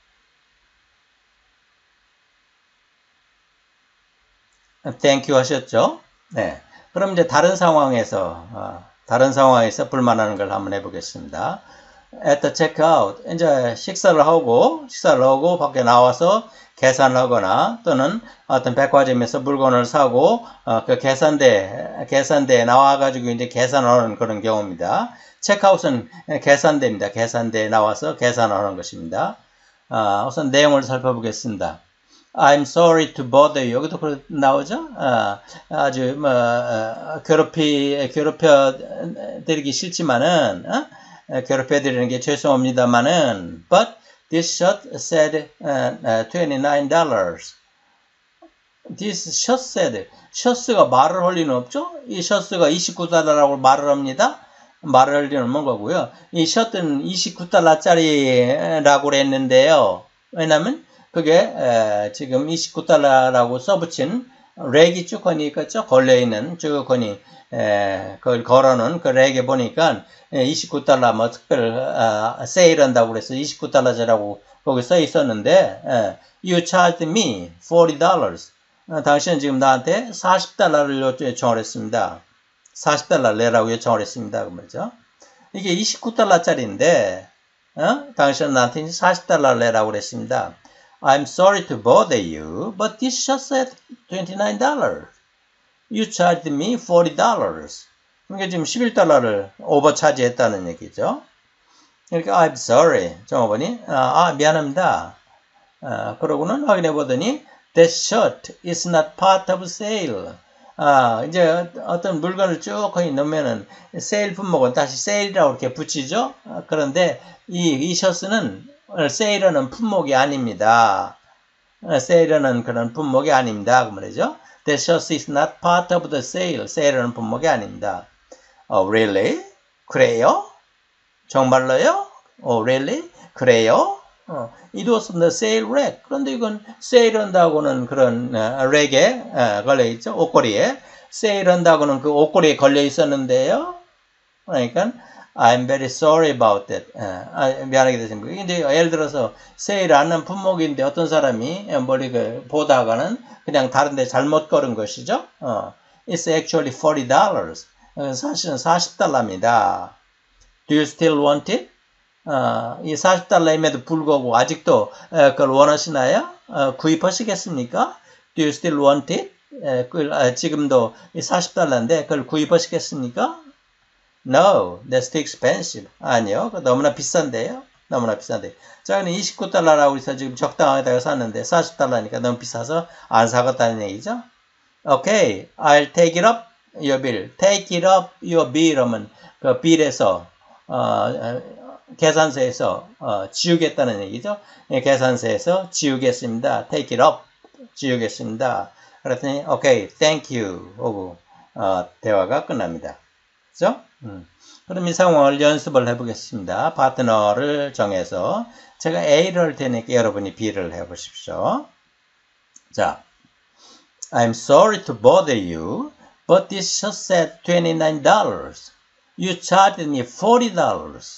Thank you 하셨죠? 네. 그럼 이제 다른 상황에서 불만하는 걸 한번 해보겠습니다. At the checkout, 이제 식사를 하고 밖에 나와서 계산을 하거나 또는 어떤 백화점에서 물건을 사고 그 계산대에 나와가지고 이제 계산하는 그런 경우입니다. 체크아웃은 계산대입니다. 계산대에 나와서 계산하는 것입니다. 우선 내용을 살펴보겠습니다. I'm sorry to bother you. 여기도 나오죠? 아주 괴롭혀드리기 싫지만은 괴롭혀드리는 게 죄송합니다만은 but this shirt said $29. This shirt said 셔츠가 말을 할 리는 없죠? 이 셔츠가 $29라고 말을 합니다. 말을 할 리는 없는 거고요. 이 셔츠는 $29짜리라고 그랬는데요. 왜냐면 그게 지금 $29라고 써붙인 렉이 쭉 거니까 걸려있는 쭉 거니 그걸 걸어놓은 그 렉에 보니까 $29 뭐 특별 세일한다고 그래서 $29짜리라고 거기 써 있었는데 You charged me $40. 당신은 지금 나한테 $40를 요청을 했습니다. $40 내라고 요청을 했습니다. 그 말이죠. 이게 $29짜리인데 당신은 나한테 $40 내라고 그랬습니다. I'm sorry to bother you, but this shirt said $29. You charged me $40. 그러니까 지금 $11를 오버차지했다는 얘기죠. 그러니까 I'm sorry. 정어보니 미안합니다. 그러고는 확인해 보더니 That shirt is not part of sale. 이제 어떤 물건을 쭉 거기 넣으면은 세일 품목은 다시 세일이라고 이렇게 붙이죠. 그런데 이 셔츠는 세일하는 품목이 아닙니다. 세일하는 그런 품목이 아닙니다. 그 말이죠. That shirt is not part of the sale. 세일하는 품목이 아닙니다. Really? 그래요? 정말로요? Really? 그래요? It was on the sale rack. 그런데 이건 세일한다고는 그런 랙에 걸려있죠. 옷걸이에. 세일한다고는 그 옷걸이에 걸려 있었는데요. 그러니까 I'm very sorry about that. 미안하게 됐습니다. 근데 예를 들어서 세일 안 한 품목인데 어떤 사람이 머리 보다가는 그냥 다른 데 잘못 걸은 것이죠. It's actually $40. 사실은 $40입니다. Do you still want it? 이 40달러임에도 불구하고 아직도 그걸 원하시나요? 구입하시겠습니까? Do you still want it? 지금도 40달러인데 그걸 구입하시겠습니까? No, that's too expensive. 아니요, 너무나 비싼데요. 너무나 비싼데. 자, 29달러라고 해서 지금 적당하다고 샀는데 40달러니까 너무 비싸서 안 사겠다는 얘기죠. Okay, I'll take it up your bill. Take it up your bill 하면 그 빌에서 계산서에서 지우겠다는 얘기죠. 계산서에서 지우겠습니다. Take it up. 지우겠습니다. 그랬더니 okay, thank you 하고 대화가 끝납니다. 그렇죠? 그럼 이 상황을 연습을 해보겠습니다. 파트너를 정해서 제가 A를 할 테니까 여러분이 B를 해보십시오. 자, I'm sorry to bother you, but this shirt said $29. You charged me $40.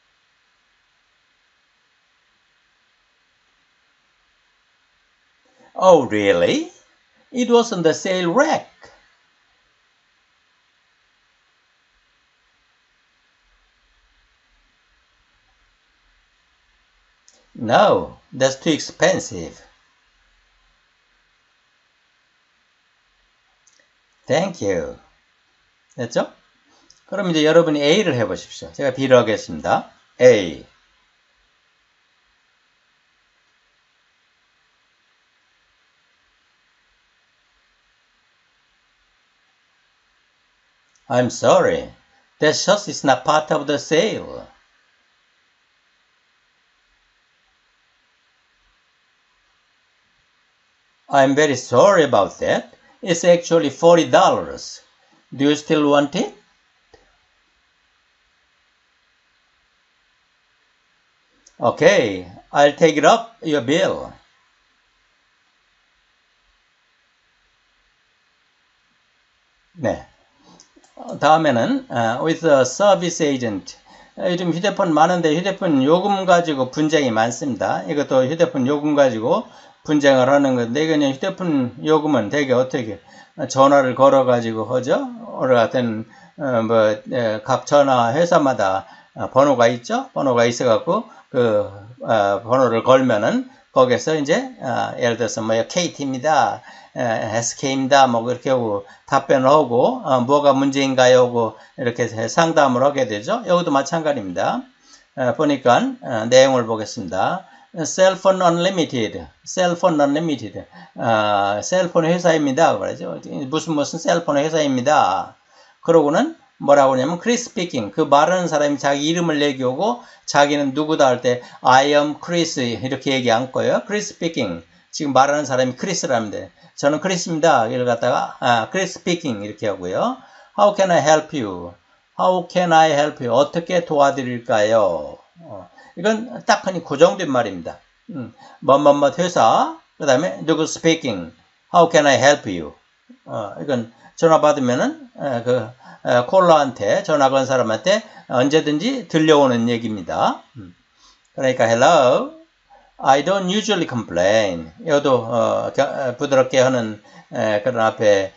Oh, really? It was on the sale rack. No, that's too expensive. Thank you. 됐죠? 그럼 이제 여러분이 A를 해보십시오. 제가 B를 하겠습니다. A. I'm sorry. That shirt is not part of the sale. I'm very sorry about that. It's actually $40. Do you still want it? Okay, I'll take it up your bill. 네. 다음에는 with a service agent. 요즘 휴대폰 많은데 휴대폰 요금 가지고 분쟁이 많습니다. 이것도 휴대폰 요금 가지고 분쟁을 하는 건데 그냥 휴대폰 요금은 되게 어떻게 전화를 걸어 가지고 하죠. 오늘 같은 각 전화 회사마다 번호가 있죠. 번호가 있어 갖고 그 번호를 걸면은 거기서 이제 예를 들어서 뭐 KT입니다. SK입니다. 뭐 그렇게 하고 답변을 하고 뭐가 문제인가요? 하고 이렇게 상담을 하게 되죠. 여기도 마찬가지입니다. 보니까 내용을 보겠습니다. 셀폰 언리미티드, 셀폰 언리미티드, 셀폰 회사입니다. 그러죠. 무슨 셀폰 회사입니다. 그러고는 뭐라고 하냐면 크리스 스피킹, 그 말하는 사람이 자기 이름을 얘기하고 자기는 누구다 할 때 I am Chris 이렇게 얘기 안 거예요. 크리스 스피킹, 지금 말하는 사람이 크리스랍니다. 저는 크리스입니다. 이걸 갖다가 크리스 스피킹 이렇게 하고요. How can I help you? How can I help you? 어떻게 도와드릴까요? 이건 딱하니 고정된 말입니다. 뭐뭐뭐 회사, 그 다음에 누구 speaking, how can I help you? 이건 전화 받으면은 콜러한테 전화 건 사람한테 언제든지 들려오는 얘기입니다. 그러니까 hello, I don't usually complain. 이것도 부드럽게 하는 그런 앞에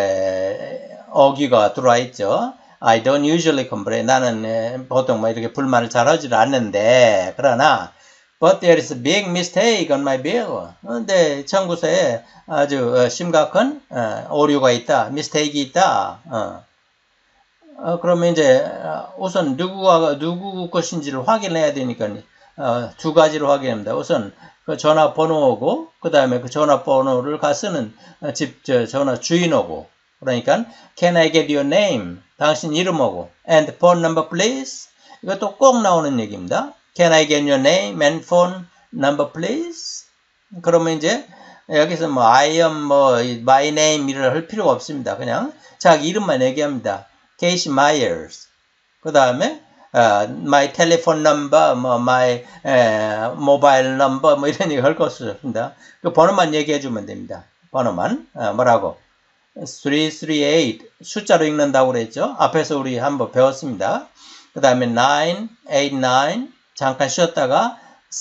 어귀가 들어와 있죠. I don't usually complain. 나는 보통 뭐 이렇게 불만을 잘 하지 않는데, 그러나, but there is a big mistake on my bill. 근데 청구서에 아주 심각한 오류가 있다, mistake이 있다. 그러면 이제 우선 누구 것인지를 확인해야 되니까 두 가지로 확인합니다. 우선 그 전화번호하고 그 다음에 그 전화번호를 쓰는 전화 주인하고, 그러니까 can I get your name? 당신 이름하고 and phone number please. 이것도 꼭 나오는 얘기입니다. Can I get your name and phone number please? 그러면 이제 여기서 뭐 I am my name 이를 할 필요가 없습니다. 그냥 자기 이름만 얘기합니다. Casey Myers. 그 다음에 my telephone number, my mobile number 이런 얘기 할 거 없습니다. 그 번호만 얘기해 주면 됩니다. 번호만 뭐라고? 338 숫자로 읽는다고 그랬죠. 앞에서 우리 한번 배웠습니다. 그 다음에 989 잠깐 쉬었다가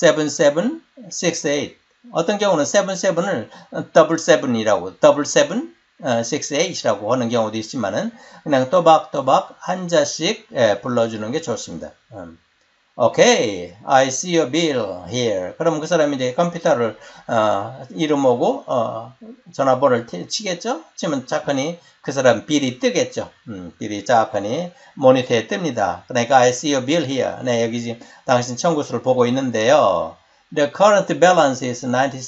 7768 어떤 경우는 77을 77이라고 7768이라고 하는 경우도 있지만은 그냥 또박또박 한자씩 불러주는 게 좋습니다. Okay, I see your bill here. 그럼 그 사람이 이제 컴퓨터를 이름하고 전화번호를 치겠죠? 치면 자꾸니 그 사람 빌이 뜨겠죠. 빌이 자꾸니 모니터에 뜹니다. 그러니까 I see your bill here. 네, 여기 지금 당신 청구서를 보고 있는데요. The current balance is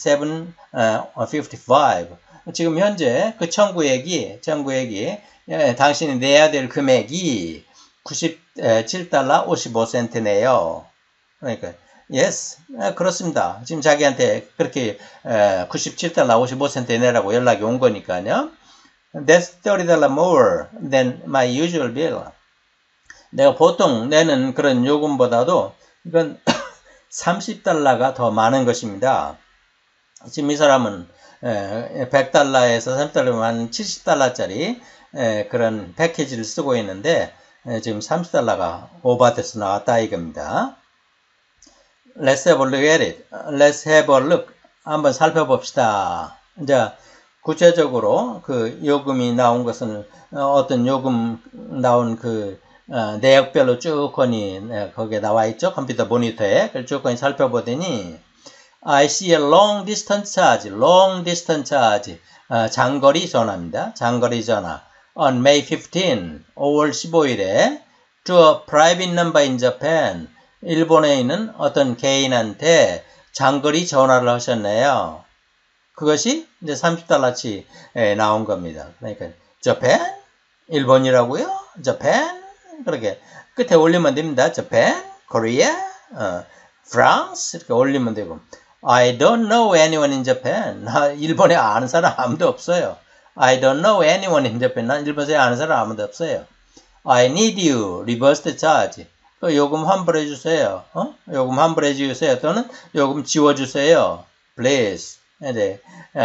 97.55. 지금 현재 그 청구액이 당신이 내야 될 금액이 97달러 55센트네요. 그러니까 yes, 그렇습니다. 지금 자기한테 그렇게 97달러 55센트 내라고 연락이 온 거니까요. That's $30 more than my usual bill. 내가 보통 내는 그런 요금보다도 이건 30달러가 더 많은 것입니다. 지금 이 사람은 100달러에서 30달러만 70달러짜리 그런 패키지를 쓰고 있는데 지금 30달러가 오버돼서 나왔다 이겁니다. Let's have a look at it. Let's have a look. 한번 살펴봅시다. 이제 구체적으로 그 요금이 나온 것은 어떤 요금 나온 그 내역별로 쭉 거니 거기에 나와 있죠. 컴퓨터 모니터에. 그걸 쭉 거니 살펴보더니 I see a long distance charge. long distance charge. 장거리 전화입니다. 장거리 전화. On May 15, 5월 15일에 to a private number in Japan. 일본에 있는 어떤 개인한테 장거리 전화를 하셨네요. 그것이 이제 30달러치 나온 겁니다. 그러니까 Japan? 일본이라고요? Japan? 그렇게 끝에 올리면 됩니다. Japan? Korea? France? 이렇게 올리면 되고 I don't know anyone in Japan. 나 일본에 아는 사람 아무도 없어요. I don't know anyone in Japan. 난 일본에 아는 사람 아무도 없어요. I need you. reverse charge. 요금 환불해 주세요. 요금 환불해 주세요. 또는 요금 지워 주세요. Please. 네.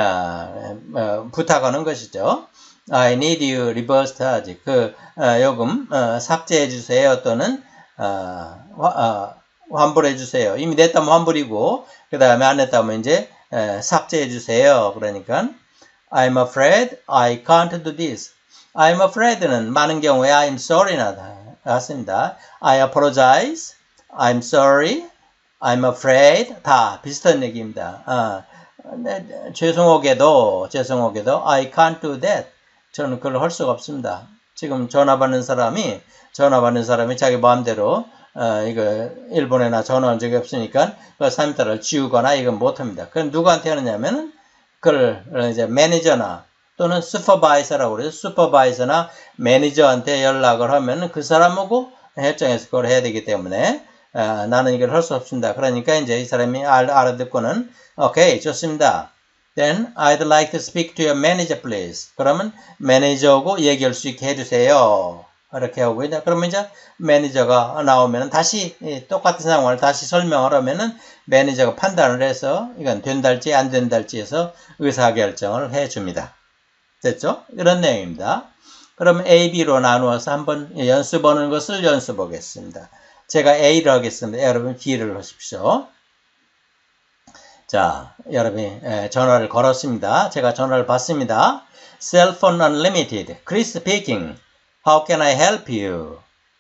부탁하는 것이죠. I need you reverse charge. 그 요금 삭제해 주세요. 또는 환불해 주세요. 이미 냈다면 환불이고 그 다음에 안 냈다면 이제 삭제해 주세요. 그러니까 I'm afraid I can't do this. I'm afraid는 많은 경우에 I'm sorry나 같습니다. I apologize. I'm sorry. I'm afraid. 다 비슷한 얘기입니다. 죄송하게도 I can't do that. 저는 그걸 할 수가 없습니다. 지금 전화 받는 사람이 자기 마음대로 이거 일본에나 전화 온 적이 없으니까 그 3달러를 지우거나 이건 못합니다. 그럼 누구한테 하느냐면은 그걸 이제 매니저나 또는 슈퍼바이저라고 그래요. 슈퍼바이저나 매니저한테 연락을 하면은 그 사람하고 협정해서 그걸 해야 되기 때문에 나는 이걸 할 수 없습니다. 그러니까 이제 이 사람이 알아듣고는 오케이, 좋습니다. Then I'd like to speak to your manager, please. 그러면 매니저하고 얘기할 수 있게 해주세요. 이렇게 하고 이제 그러면 이제 매니저가 나오면 다시 똑같은 상황을 다시 설명을 하면은 매니저가 판단을 해서 이건 된달지 안 된달지 해서 의사결정을 해줍니다. 됐죠? 이런 내용입니다. 그럼 A, B로 나누어서 한번 연습하는 것을 연습하겠습니다. 제가 A를 하겠습니다. 여러분 B를 하십시오. 자, 여러분이 전화를 걸었습니다. 제가 전화를 받습니다. Cell phone unlimited. Chris speaking. How can I help you?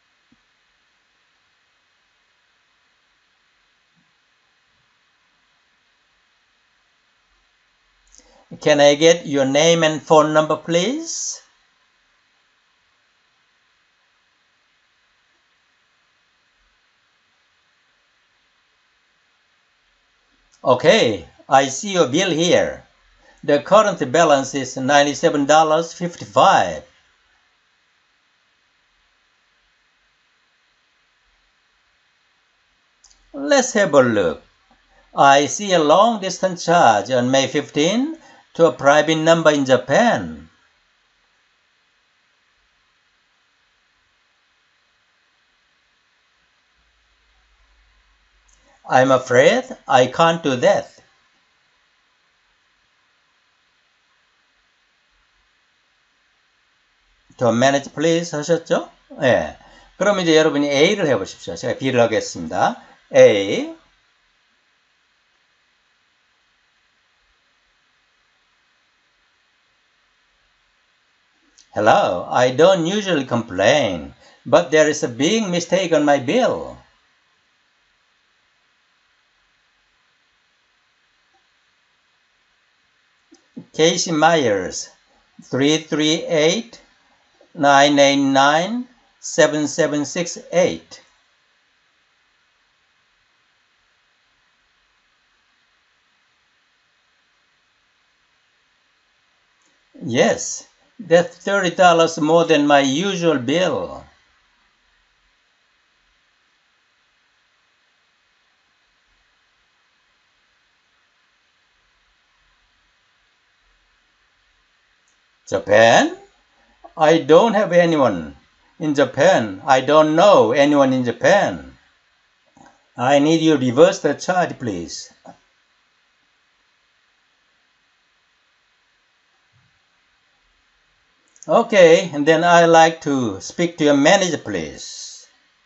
Can I get your name and phone number, please? Okay, I see your bill here. The current balance is $97.55. Let's have a look. I see a long distance charge on May 15 to a private number in Japan. I'm afraid I can't do that. To manage please 하셨죠? 예. 그럼 이제 여러분이 A를 해보십시오. 제가 B를 하겠습니다. A. Hello, I don't usually complain, but there is a big mistake on my bill. Casey Myers 338-989-7768. Yes, that's $30 more than my usual bill. Japan? I don't have anyone in Japan. I don't know anyone in Japan. I need you to reverse the charge, please. Okay, and then I'd like to speak to your manager, please.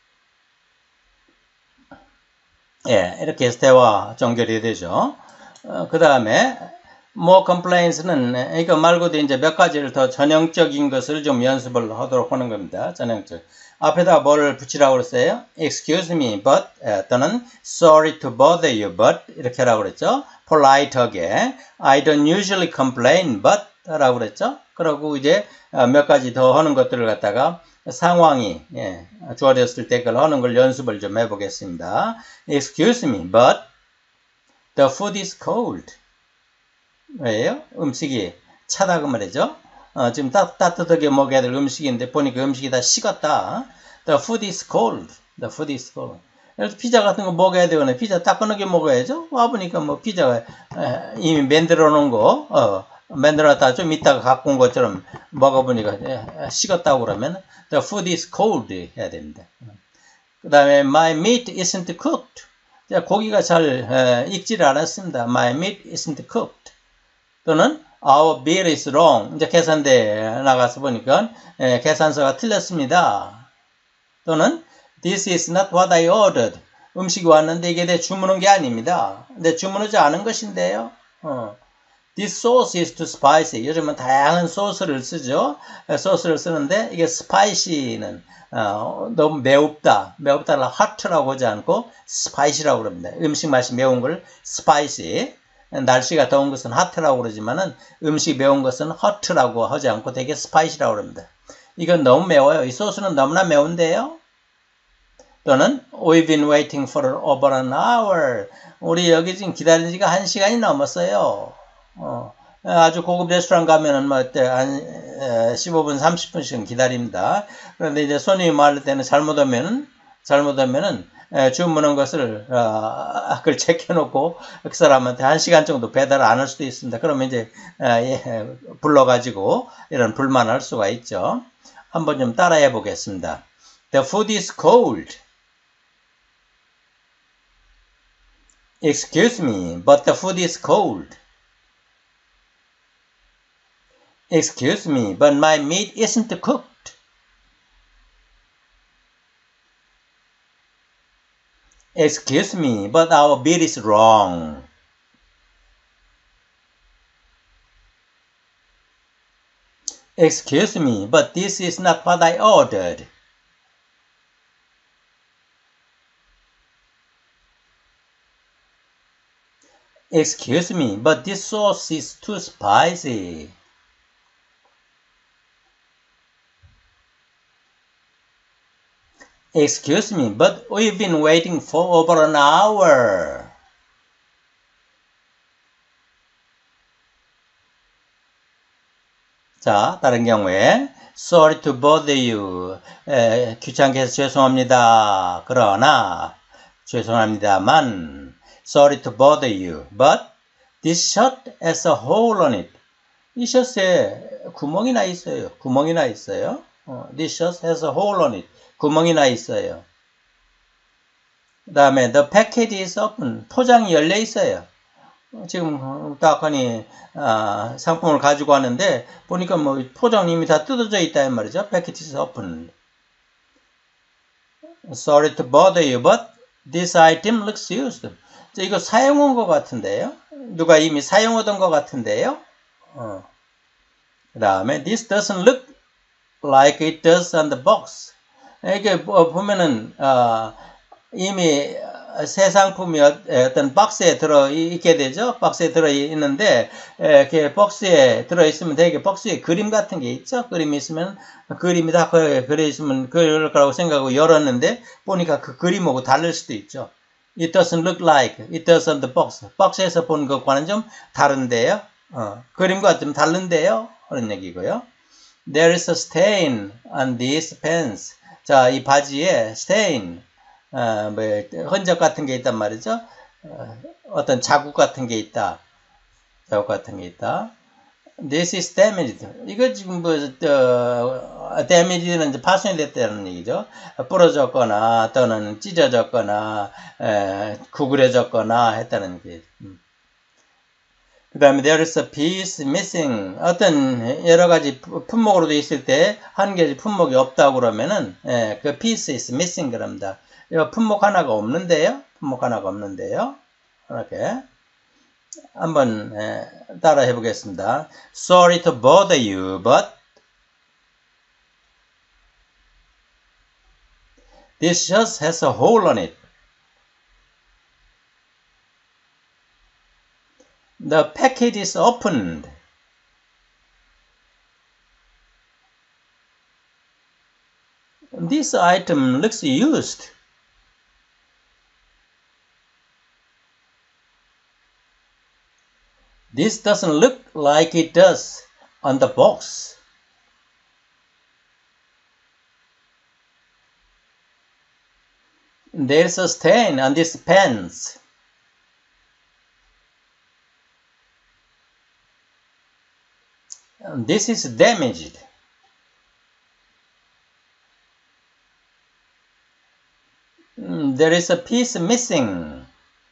예, 이렇게 해서 대화 연결이 되죠. 그 다음에 more complains는 이거 말고도 이제 몇 가지를 더 전형적인 것을 좀 연습을 하도록 하는 겁니다. 전형적. 앞에다 뭘 붙이라고 그랬어요? Excuse me, but 또는 sorry to bother you, but 이렇게 하라고 그랬죠. polite하게 I don't usually complain, but 라고 그랬죠. 그리고 이제 몇 가지 더 하는 것들을 갖다가 상황이 주어졌을 때 그걸 하는 걸 연습을 좀 해보겠습니다. Excuse me, but the food is cold. 왜요? 음식이 차다 그 말이죠. 지금 따뜻하게 먹어야 될 음식인데 보니까 음식이 다 식었다. The food is cold. The food is cold. 그래서 피자 같은 거 먹어야 되거나 피자 따끈하게 먹어야죠. 와보니까 뭐 피자가 이미 만들어 놓은 거 만들어놨다가 좀 이따가 갖고 온 것처럼 먹어보니까 식었다고 그러면 the food is cold 해야 됩니다. 그 다음에 my meat isn't cooked. 고기가 잘 익지를 않았습니다. My meat isn't cooked. 또는 our bill is wrong. 이제 계산대에 나가서 보니까 계산서가 틀렸습니다. 또는 this is not what I ordered. 음식이 왔는데 이게 내 주문한 게 아닙니다. 내 주문하지 않은 것인데요. This sauce is too spicy. 요즘은 다양한 소스를 쓰죠. 소스를 쓰는데 이게 spicy는 너무 매웁다. 매웁다를 hot라고 하지 않고 spicy라고 그럽니다. 음식 맛이 매운 걸 spicy. 날씨가 더운 것은 hot라고 그러지만은 음식 매운 것은 hot라고 하지 않고 되게 spicy라고 그럽니다. 이건 너무 매워요. 이 소스는 너무나 매운데요. 또는 We've been waiting for over an hour. 우리 여기 지금 기다린 지가 1시간이 넘었어요. 아주 고급 레스토랑 가면은 뭐 어때 한 15분 30분씩은 기다립니다. 그런데 이제 손님이 많을 때는 잘못하면은 주문한 것을 그걸 제껴놓고 그 사람한테 1시간 정도 배달을 안 할 수도 있습니다. 그러면 이제 불러가지고 이런 불만을 할 수가 있죠. 한번 좀 따라해 보겠습니다. The food is cold. Excuse me, but the food is cold. Excuse me, but my meat isn't cooked. Excuse me, but our bill is wrong. Excuse me, but this is not what I ordered. Excuse me, but this sauce is too spicy. Excuse me, but we've been waiting for over an hour. 자, 다른 경우에 Sorry to bother you. 귀찮게 해서 죄송합니다. 그러나 죄송합니다만 Sorry to bother you. But this shirt has a hole on it. 이 셔츠에 구멍이 나 있어요. 구멍이 나 있어요. This shirt has a hole on it. 구멍이 나 있어요. 그 다음에 the package is open. 포장이 열려 있어요. 지금 딱하니 상품을 가지고 왔는데 보니까 뭐 포장이 이미 다 뜯어져 있다 말이죠. package is open. Sorry to bother you, but this item looks used. 이거 사용한 것 같은데요. 누가 이미 사용하던 것 같은데요. 그 다음에 this doesn't look like it does on the box. 이게 보면은 이미 새 상품이 어떤 박스에 들어 있게 되죠. 박스에 들어 있는데 이렇게 박스에 들어 있으면 되게 박스에 그림 같은 게 있죠. 그림이 있으면 그림이 다 그려 있으면 그럴 거라고 생각하고 열었는데 보니까 그 그림하고 다를 수도 있죠. It doesn't look like it does on the box. 박스에서 본 것과는 좀 다른데요. 그림과 좀 다른데요. 그런 얘기고요. There is a stain on these pants. 자, 이 바지에 stain, 흔적 같은 게 있단 말이죠. 어떤 자국 같은 게 있다. 자국 같은 게 있다. This is damaged. 이거 지금 damage는 이제 파손이 됐다는 얘기죠. 부러졌거나 또는 찢어졌거나 구부려졌거나 했다는 게. 그 다음에 there is a piece missing. 어떤 여러 가지 품목으로도 있을 때 한 개의 품목이 없다고 그러면은 그 piece is missing 그럽니다. 이거 품목 하나가 없는데요. 품목 하나가 없는데요. 이렇게 한번 따라 해보겠습니다. Sorry to bother you, but this shirt has a hole on it. The package is opened. This item looks used. This doesn't look like it does on the box. There's a stain on these pants. This is damaged. There is a piece missing.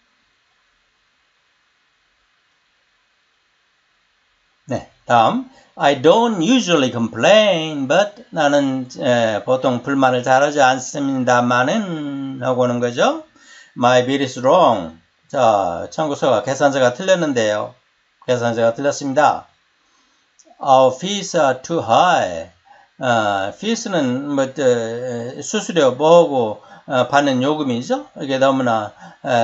네, 다음. I don't usually complain, but 나는 보통 불만을 잘하지 않습니다만은 하고 오는 거죠. My bill is wrong. 자, 청구서가 계산서가 틀렸는데요. 계산서가 틀렸습니다. Our fees are too high. fees는 수수료 뭐하고 받는 요금이죠. 이게 너무나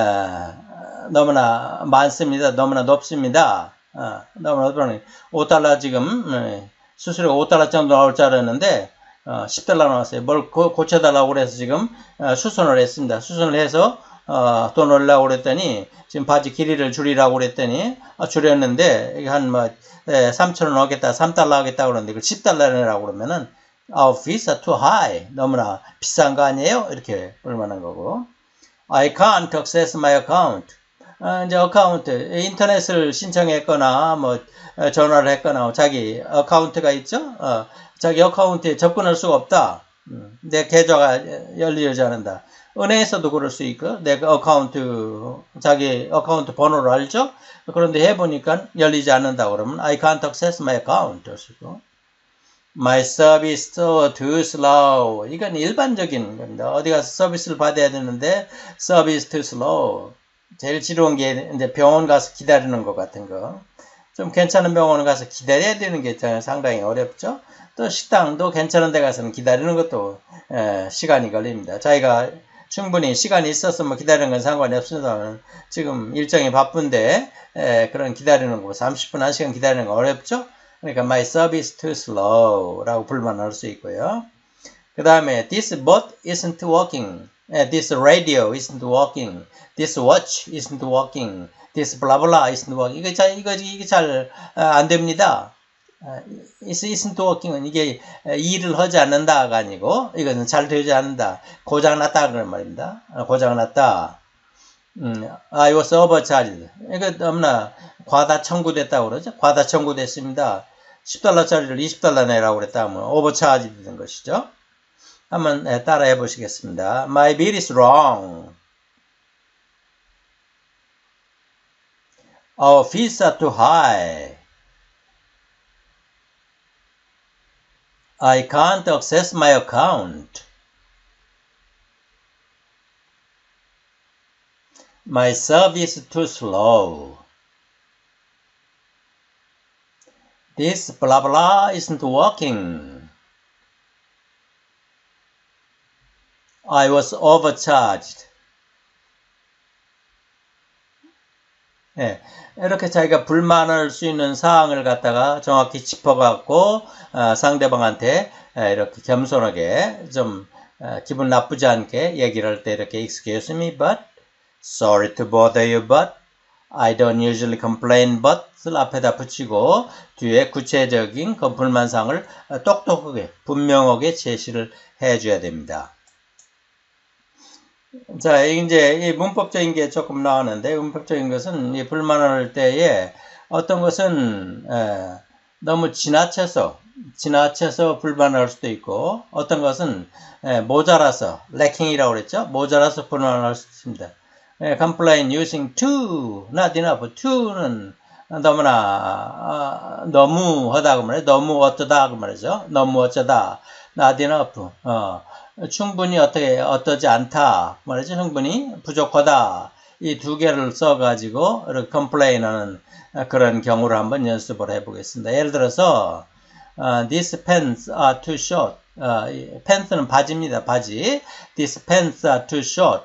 많습니다. 너무나 높습니다. 너무나 높으니 $5 지금 수수료 $5 정도 나올 줄 알았는데 10달러 나왔어요. 뭘 고쳐달라고 그래서 지금 수선을 했습니다. 수선을 해서 돈 올라고 그랬더니 지금 바지 길이를 줄이라고 그랬더니 줄였는데 이게 한 3,000원 하겠다, 3달러 하겠다 그러는데 이걸 10달러 내라고 그러면은 Our fees are too high. 너무나 비싼 거 아니에요? 이렇게 볼만한 거고. I can't access my account. 이제 어카운트, 인터넷을 신청했거나 전화를 했거나 자기 어카운트가 있죠? 자기 어카운트에 접근할 수가 없다. 내 계좌가 열리지 않는다. 은행에서도 그럴 수 있고, 내 자기 어카운트 번호를 알죠? 그런데 해보니까 열리지 않는다 그러면 I can't access my account. My service is too slow. 이건 일반적인 겁니다. 어디 가서 서비스를 받아야 되는데 service too slow. 제일 지루한 게 이제 병원 가서 기다리는 것 같은 거. 좀 괜찮은 병원 가서 기다려야 되는 게 상당히 어렵죠. 또 식당도 괜찮은 데 가서는 기다리는 것도 시간이 걸립니다. 자기가 충분히 시간이 있어서 기다리는 건 상관이 없습니다. 지금 일정이 바쁜데 그런 기다리는 거 30분, 1시간 기다리는 거 어렵죠. 그러니까 my service too slow 라고 불만할 수 있고요. 그 다음에 this boat isn't working. This radio isn't working. This watch isn't working. This blah blah isn't working. 이게 잘 안 됩니다. isn't working은 이게 일을 하지 않는다가 아니고 이것은 잘 되지 않는다. 고장났다 그런 말입니다. 고장났다. I was overcharged. 이거 너무나 과다 청구됐다고 그러죠. 과다 청구됐습니다. 10달러짜리를 20달러 내라고 그랬다 하면 overcharged 된 것이죠. 한번 따라 해보시겠습니다. My bill is wrong. Our fees are too high. I can't access my account. My service is too slow. This blah blah isn't working. I was overcharged. 예, 이렇게 자기가 불만할 수 있는 사항을 갖다가 정확히 짚어갖고 상대방한테 이렇게 겸손하게 좀 기분 나쁘지 않게 얘기를 할 때 이렇게 excuse me, but sorry to bother you, but I don't usually complain, but을 앞에다 붙이고 뒤에 구체적인 그 불만사항을 똑똑하게 분명하게 제시를 해줘야 됩니다. 자, 이제 이 문법적인 게 조금 나오는데, 문법적인 것은 이 불만할 때에 어떤 것은 너무 지나쳐서 불만할 수도 있고, 어떤 것은 모자라서, lacking이라고 그랬죠? 모자라서 불만할 수 있습니다. complain using too, not enough. to는 너무나 너무하다고 말해요. 너무 어떠다 그 말이죠. 너무 어쩌다. not enough. 충분히 어떠지 않다 말이죠. 충분히 부족하다. 이 두 개를 써가지고 이렇게 complain하는 그런 경우를 한번 연습을 해보겠습니다. 예를 들어서 these pants are too short. pants는 바지입니다. 바지. these pants are too short.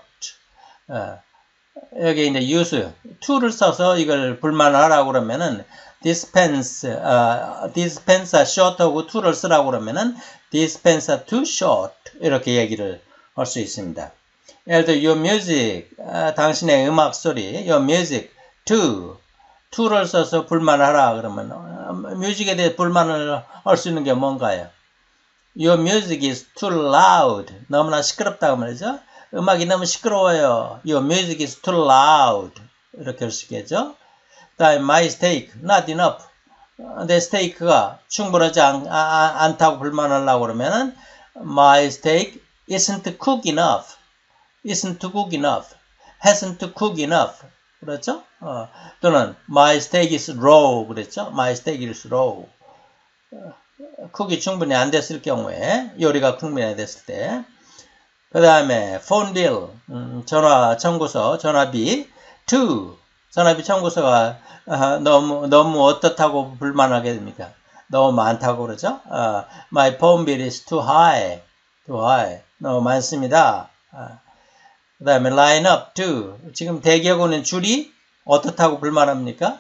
여기 이제 use to를 써서 이걸 불만하라고 그러면은 these pants are short하고 to를 쓰라고 그러면은 these pants are too short 이렇게 얘기를 할 수 있습니다. 예를 들어 your music 당신의 음악 소리 your music to를 써서 불만하라 그러면 뮤직에 대해 불만을 할 수 있는 게 뭔가요? Your music is too loud 너무나 시끄럽다고 말이죠. 음악이 너무 시끄러워요. Your music is too loud. 이렇게 할 수 있겠죠. 다음에 my steak, not enough. 내 스테이크가 충분하지 않다고 불만하려고 그러면은 my steak isn't cooked enough. isn't cooked enough. hasn't cooked enough. 그렇죠? 또는 my steak is raw. 그랬죠? my steak is raw. 쿡이 충분히 안 됐을 경우에 요리가 충분히 안 됐을 때 그 다음에 phone bill, 전화 청구서, 전화비, 전화비 청구서가 너무 어떻다고 불만하게 됩니까? 너무 많다고 그러죠? My phone bill is too high, 너무 많습니다. 그 다음에 line up, 지금 대기하고 있는 줄이 어떻다고 불만합니까?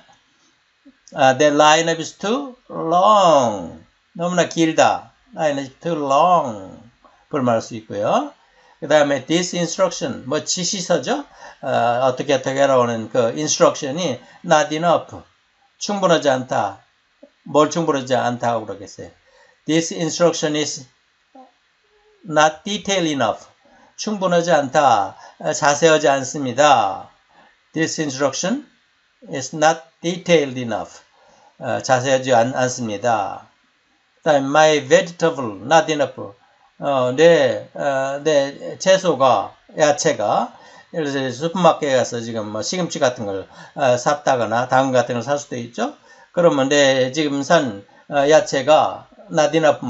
The line up is too long, 너무나 길다. line up is too long, 불만할 수 있고요. 그 다음에 this instruction, 지시서죠? 어떻게 하라고는 그 instruction이 not enough, 충분하지 않다. 뭘 충분하지 않다고 그러겠어요? This instruction is not detailed enough, 충분하지 않다. 자세하지 않습니다. This instruction is not detailed enough, 자세하지 않습니다. 그 다음에 my vegetable, not enough, 내 채소가, 야채가, 예를 들어서 슈퍼마켓에 가서 지금 시금치 같은 걸 샀다거나 당근 같은 걸 살 수도 있죠. 그러면 내 지금 산 야채가 not enough,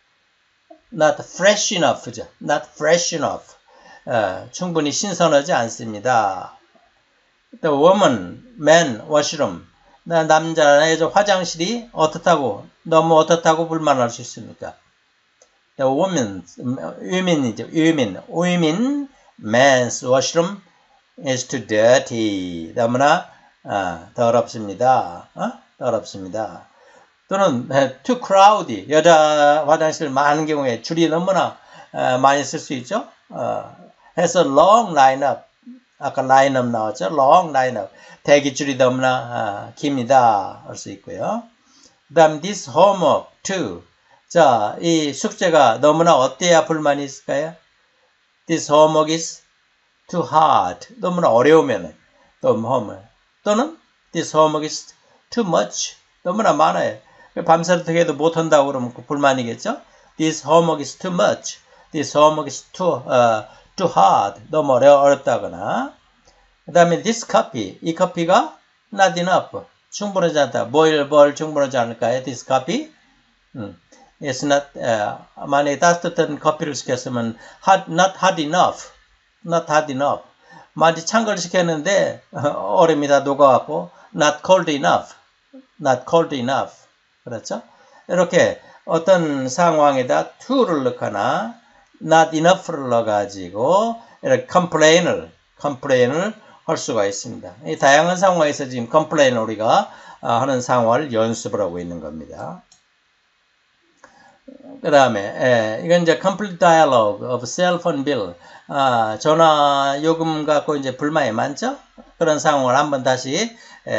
not fresh enough죠. not fresh enough. 충분히 신선하지 않습니다. The woman, man, washroom. 남자의 화장실이 너무 어떻다고 불만할 수 있습니까? The women, man's washroom is too dirty. 너무나 더럽습니다. 더럽습니다. 또는 too crowded. 여자 화장실 많은 경우에 줄이 너무나 많이 쓸 수 있죠. has a long lineup. 아까 lineup 나왔죠. long lineup. 대기줄이 너무나 깁니다. 할 수 있고요. 그 다음 this homework too. 자, 이 숙제가 너무나 어때야 불만이 있을까요? This homework is too hard. 너무나 어려우면 또는 this homework is too much. 너무나 많아요. 밤새도록 해도 못한다고 그러면 그 불만이겠죠? This homework is too much. This homework is too hard. 너무 어렵다거나. 그 다음에 this coffee. 이 커피가 not enough. 충분하지 않다. 뭘 충분하지 않을까요? This coffee? It's not, 만약에 따뜻한 커피를 시켰으면 not hot enough. not hot enough. 만약에 찬 걸 시켰는데 얼음이 다 녹아갖고 not cold enough. not cold enough. 그렇죠? 이렇게 어떤 상황에다 to를 넣거나 not enough를 넣어가지고 이렇게 complain을 할 수가 있습니다. 이 다양한 상황에서 지금 컴플레인을 우리가 하는 상황을 연습을 하고 있는 겁니다. 그 다음에 이건 이제 complete dialogue of cell phone bill. 전화 요금 갖고 이제 불만이 많죠? 그런 상황을 한번 다시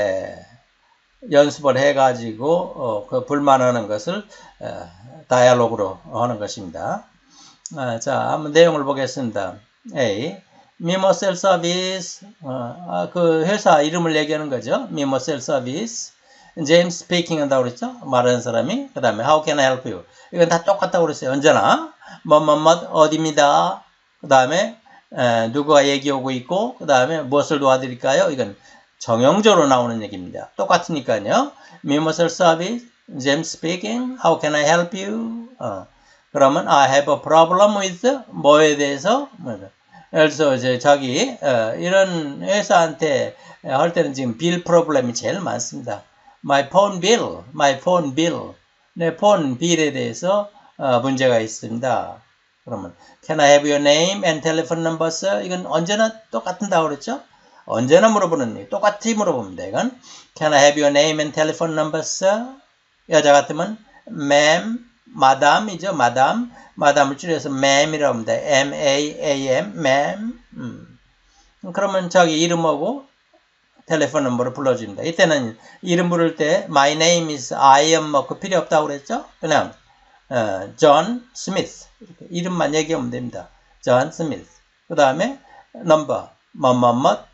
연습을 해가지고 그 불만하는 것을 다이얼로그로 하는 것입니다. 자, 한번 내용을 보겠습니다. A. 미모 셀 서비스. 그 회사 이름을 얘기하는 거죠. 미모 셀 서비스. 제임스 스피킹 한다고 그랬죠? 말하는 사람이. 그 다음에 How can I help you? 이건 다 똑같다고 그랬어요. 언제나. 뭐뭐뭐 어디입니다. 그 다음에 누구가 얘기 오고 있고 그 다음에 무엇을 도와드릴까요? 이건 정형적으로 나오는 얘기입니다. 똑같으니까요. 미모 셀 서비스. 제임스 스피킹. How can I help you? 그러면 I have a problem with 뭐에 대해서 그래서 이제 자기 이런 회사한테 할 때는 지금 빌 프로블럼이 제일 많습니다. My phone bill, 내 폰 빌에 대해서 문제가 있습니다. 그러면 Can I have your name and telephone number, sir? 이건 언제나 똑같다고 그랬죠? 언제나 물어보는 얘기, 똑같이 물어봅니다. 이건 Can I have your name and telephone number, sir? 여자 같으면 ma'am, 마담이죠. 마담을 줄여서 ma'am이라고 합니다. M-A-A-M, ma'am. 그러면 자기 이름하고 텔레폰 넘버를 불러줍니다. 이때는 이름 부를 때 my name is I am 그 필요 없다고 그랬죠? 그냥 John Smith 이름만 얘기하면 됩니다. John Smith. 그 다음에 넘버 뭐뭐뭐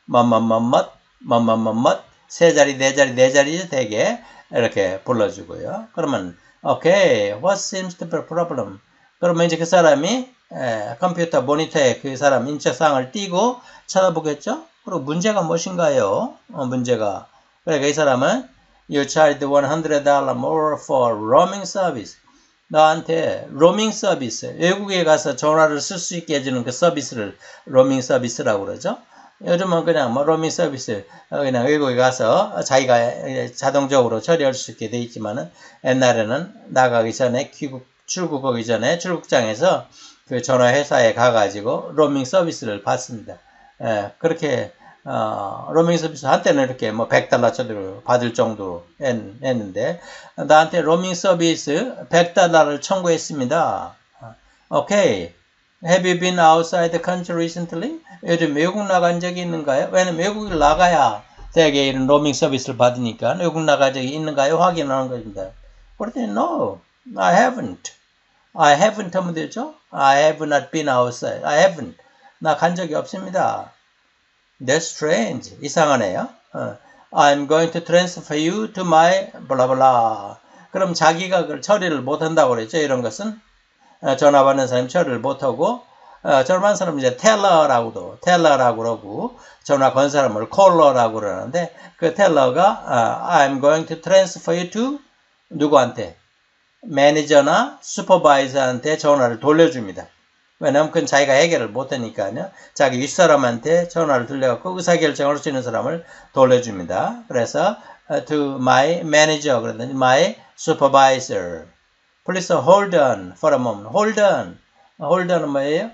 세 자리 네 자리 되게 이렇게 불러주고요. 그러면 okay, what seems to be a problem? 그러면 이제 그 사람이 컴퓨터 모니터에 그 사람 인적사항을 띄고 쳐다보겠죠? 그리고 문제가 무엇인가요? 문제가. 그러니까 이 사람은 You charged $100 more for roaming service. 너한테 로밍 서비스, 외국에 가서 전화를 쓸 수 있게 해주는 그 서비스를 로밍 서비스라고 그러죠. 요즘은 그냥 뭐 로밍 서비스 그냥 외국에 가서 자기가 자동적으로 처리할 수 있게 돼 있지만은 옛날에는 나가기 전에 출국하기 전에 출국장에서 그 전화 회사에 가가지고 로밍 서비스를 받습니다. 그렇게 로밍 서비스 한때는 이렇게 뭐 $100짜리로 받을 정도로 했는데 나한테 로밍 서비스 $100를 청구했습니다. 오케이. Have you been outside the country recently? 요즘 외국 나간 적이 있는가요? 왜냐면 외국을 나가야 되게 이런 로밍 서비스를 받으니까 외국 나간 적이 있는가요? 확인하는 겁니다. 그랬더니 no, I haven't. I haven't 하면 되죠? I have not been outside. I haven't. 나 간 적이 없습니다. That's strange. 이상하네요. I'm going to transfer you to my blah blah. 그럼 자기가 그걸 처리를 못한다고 그랬죠. 이런 것은 전화 받는 사람이 처리를 못하고 전화 받는 사람은 이제 텔러라고 그러고 전화 건 사람을 콜러라고 그러는데 그 텔러가 I'm going to transfer you to 누구한테? 매니저나 슈퍼바이저한테 전화를 돌려줍니다. 왜냐하면 그건 자기가 해결을 못하니까요. 자기 윗사람한테 전화를 돌려갖고 의사결정을 할 수 있는 사람을 돌려줍니다. 그래서 to my manager 그러더니 my supervisor. Please hold on for a moment. Hold on. hold on은 뭐예요?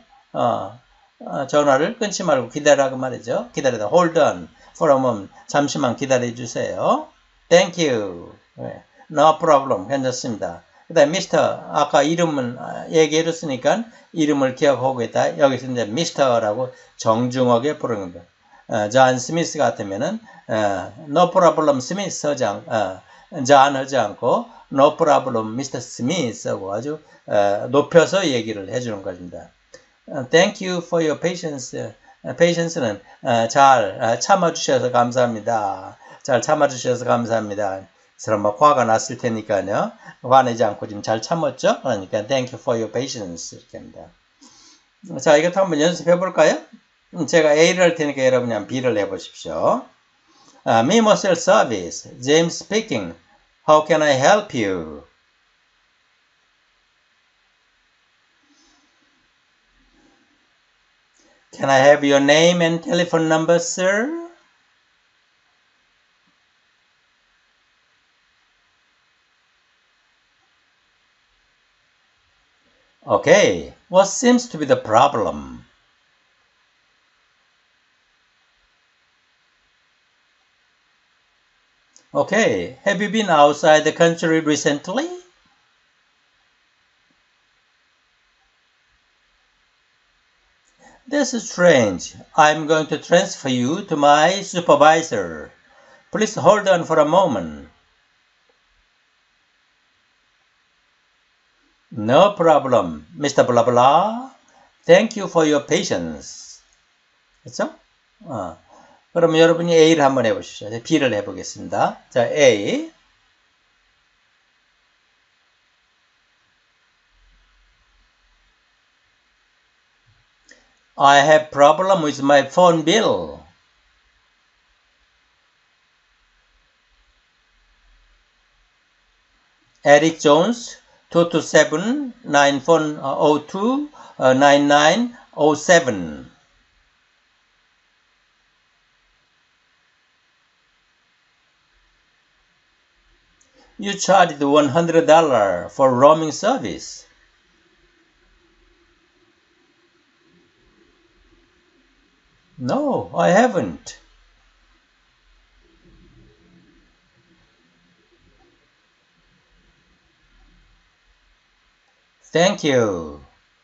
전화를 끊지 말고 기다리라고 말이죠. 기다리다. hold on for a moment. 잠시만 기다려주세요. Thank you. No problem. 괜찮습니다. 그 다음에 미스터, 아까 이름은 얘기해줬으니까 이름을 기억하고 있다. 여기서 이제 미스터라고 정중하게 부르는 겁니다. 존 스미스 같으면은 no problem 스미스 하지 존 하지 않고 no problem 미스터 스미스 하고 아주 높여서 얘기를 해주는 것입니다. Thank you for your patience. patience는 잘 참아주셔서 감사합니다. 잘 참아주셔서 감사합니다. 사람 막 화가 났을 테니까요. 화내지 않고 지금 잘 참았죠? 그러니까 thank you for your patience 이렇게 합니다. 자, 이것도 한번 연습해 볼까요? 제가 A를 할 테니까 여러분이 한번 B를 해보십시오. Mimo Cell Service, James speaking. How can I help you? Can I have your name and telephone number, sir? Okay, what seems to be the problem? Okay. Have you been outside the country recently? That's strange. I'm going to transfer you to my supervisor. Please hold on for a moment. No problem, Mr. Blah blah. Thank you for your patience. 그렇죠? 그럼 여러분이 A를 한번 해보십시오. B를 해보겠습니다. 자, A. I have problem with my phone bill. Eric Jones, 227-9402-9907. You charged $100 for roaming service. No, I haven't. Thank you.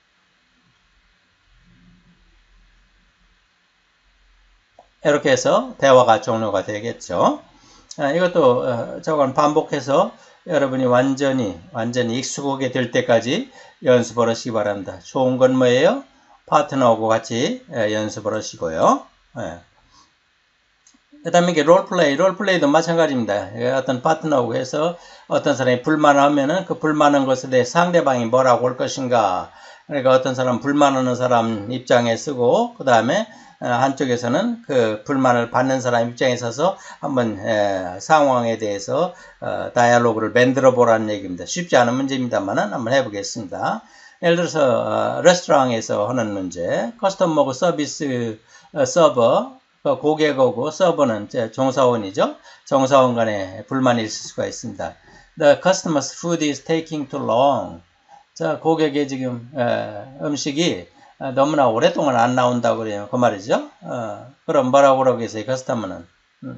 이렇게 해서 대화가 종료가 되겠죠. 이것도 저건 반복해서 여러분이 완전히 익숙하게 될 때까지 연습을 하시기 바랍니다. 좋은 건 뭐예요? 파트너하고 같이 연습을 하시고요. 그 다음에 이게 롤플레이도 마찬가지입니다. 어떤 파트너하고 해서 어떤 사람이 불만하면은 그 불만한 것에 대해 상대방이 뭐라고 할 것인가. 그러니까 어떤 사람 불만하는 사람 입장에 쓰고, 그 다음에 한쪽에서는 그 불만을 받는 사람 입장에 서서 한번 상황에 대해서 다이얼로그를 만들어 보라는 얘기입니다. 쉽지 않은 문제입니다만은 한번 해보겠습니다. 예를 들어서 레스토랑에서 하는 문제, 커스터머고 서비스 서버, 고객하고 서버는 종사원이죠. 종사원 간에 불만이 있을 수가 있습니다. The customer's food is taking too long. 자, 고객의 지금 음식이 너무나 오랫동안 안 나온다고 그래요. 그 말이죠. 그럼 뭐라고 그러겠어요? 커스터머는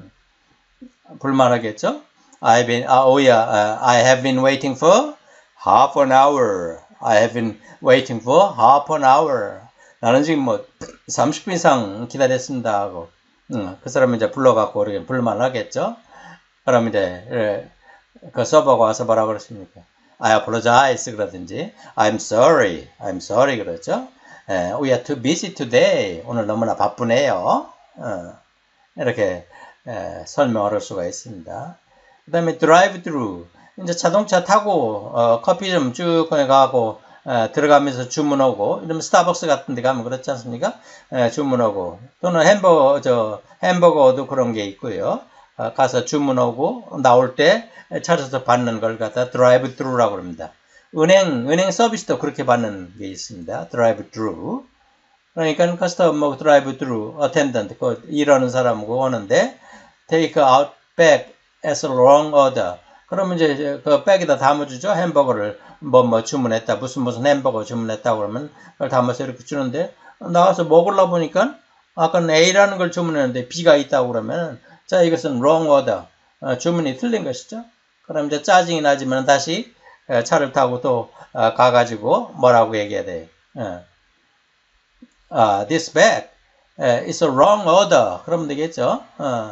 불만하겠죠. I have been waiting for half an hour. I have been waiting for half an hour. 나는 지금 뭐 30분 이상 기다렸습니다 하고 그 사람이 이제 불러갖고 그렇게 불만하겠죠. 그럼 이제 그 서버가 와서 뭐라고 그랬습니까? I apologize 그러든지 I'm sorry 그러죠. We are too busy today. 오늘 너무나 바쁘네요. 이렇게 설명을 할 수가 있습니다. 그 다음에 drive through. 이제 자동차 타고 커피 좀 쭉 가고 들어가면서 주문하고, 이러면 스타벅스 같은 데 가면 그렇지 않습니까? 주문하고, 또는 햄버거도 그런 게 있고요. 가서 주문하고 나올 때 차려서 받는 걸 갖다 드라이브 트루라고 합니다. 은행 서비스도 그렇게 받는 게 있습니다. 드라이브 트루. 그러니까 커스터머 드라이브 트루 어텐던트, 일하는 사람하고 오는데 take out bag as a long order. 그러면 이제 그 백에다 담아주죠. 햄버거를 뭐 주문했다. 무슨 햄버거 주문했다 그러면 그걸 담아서 이렇게 주는데, 나가서 먹으려 보니까 아까는 A라는 걸 주문했는데 B가 있다고 그러면, 자, 이것은 wrong order. 주문이 틀린 것이죠. 그럼 이제 짜증이 나지만 다시 차를 타고 또 가가지고 뭐라고 얘기해야 돼요. This bag is a wrong order. 그러면 되겠죠.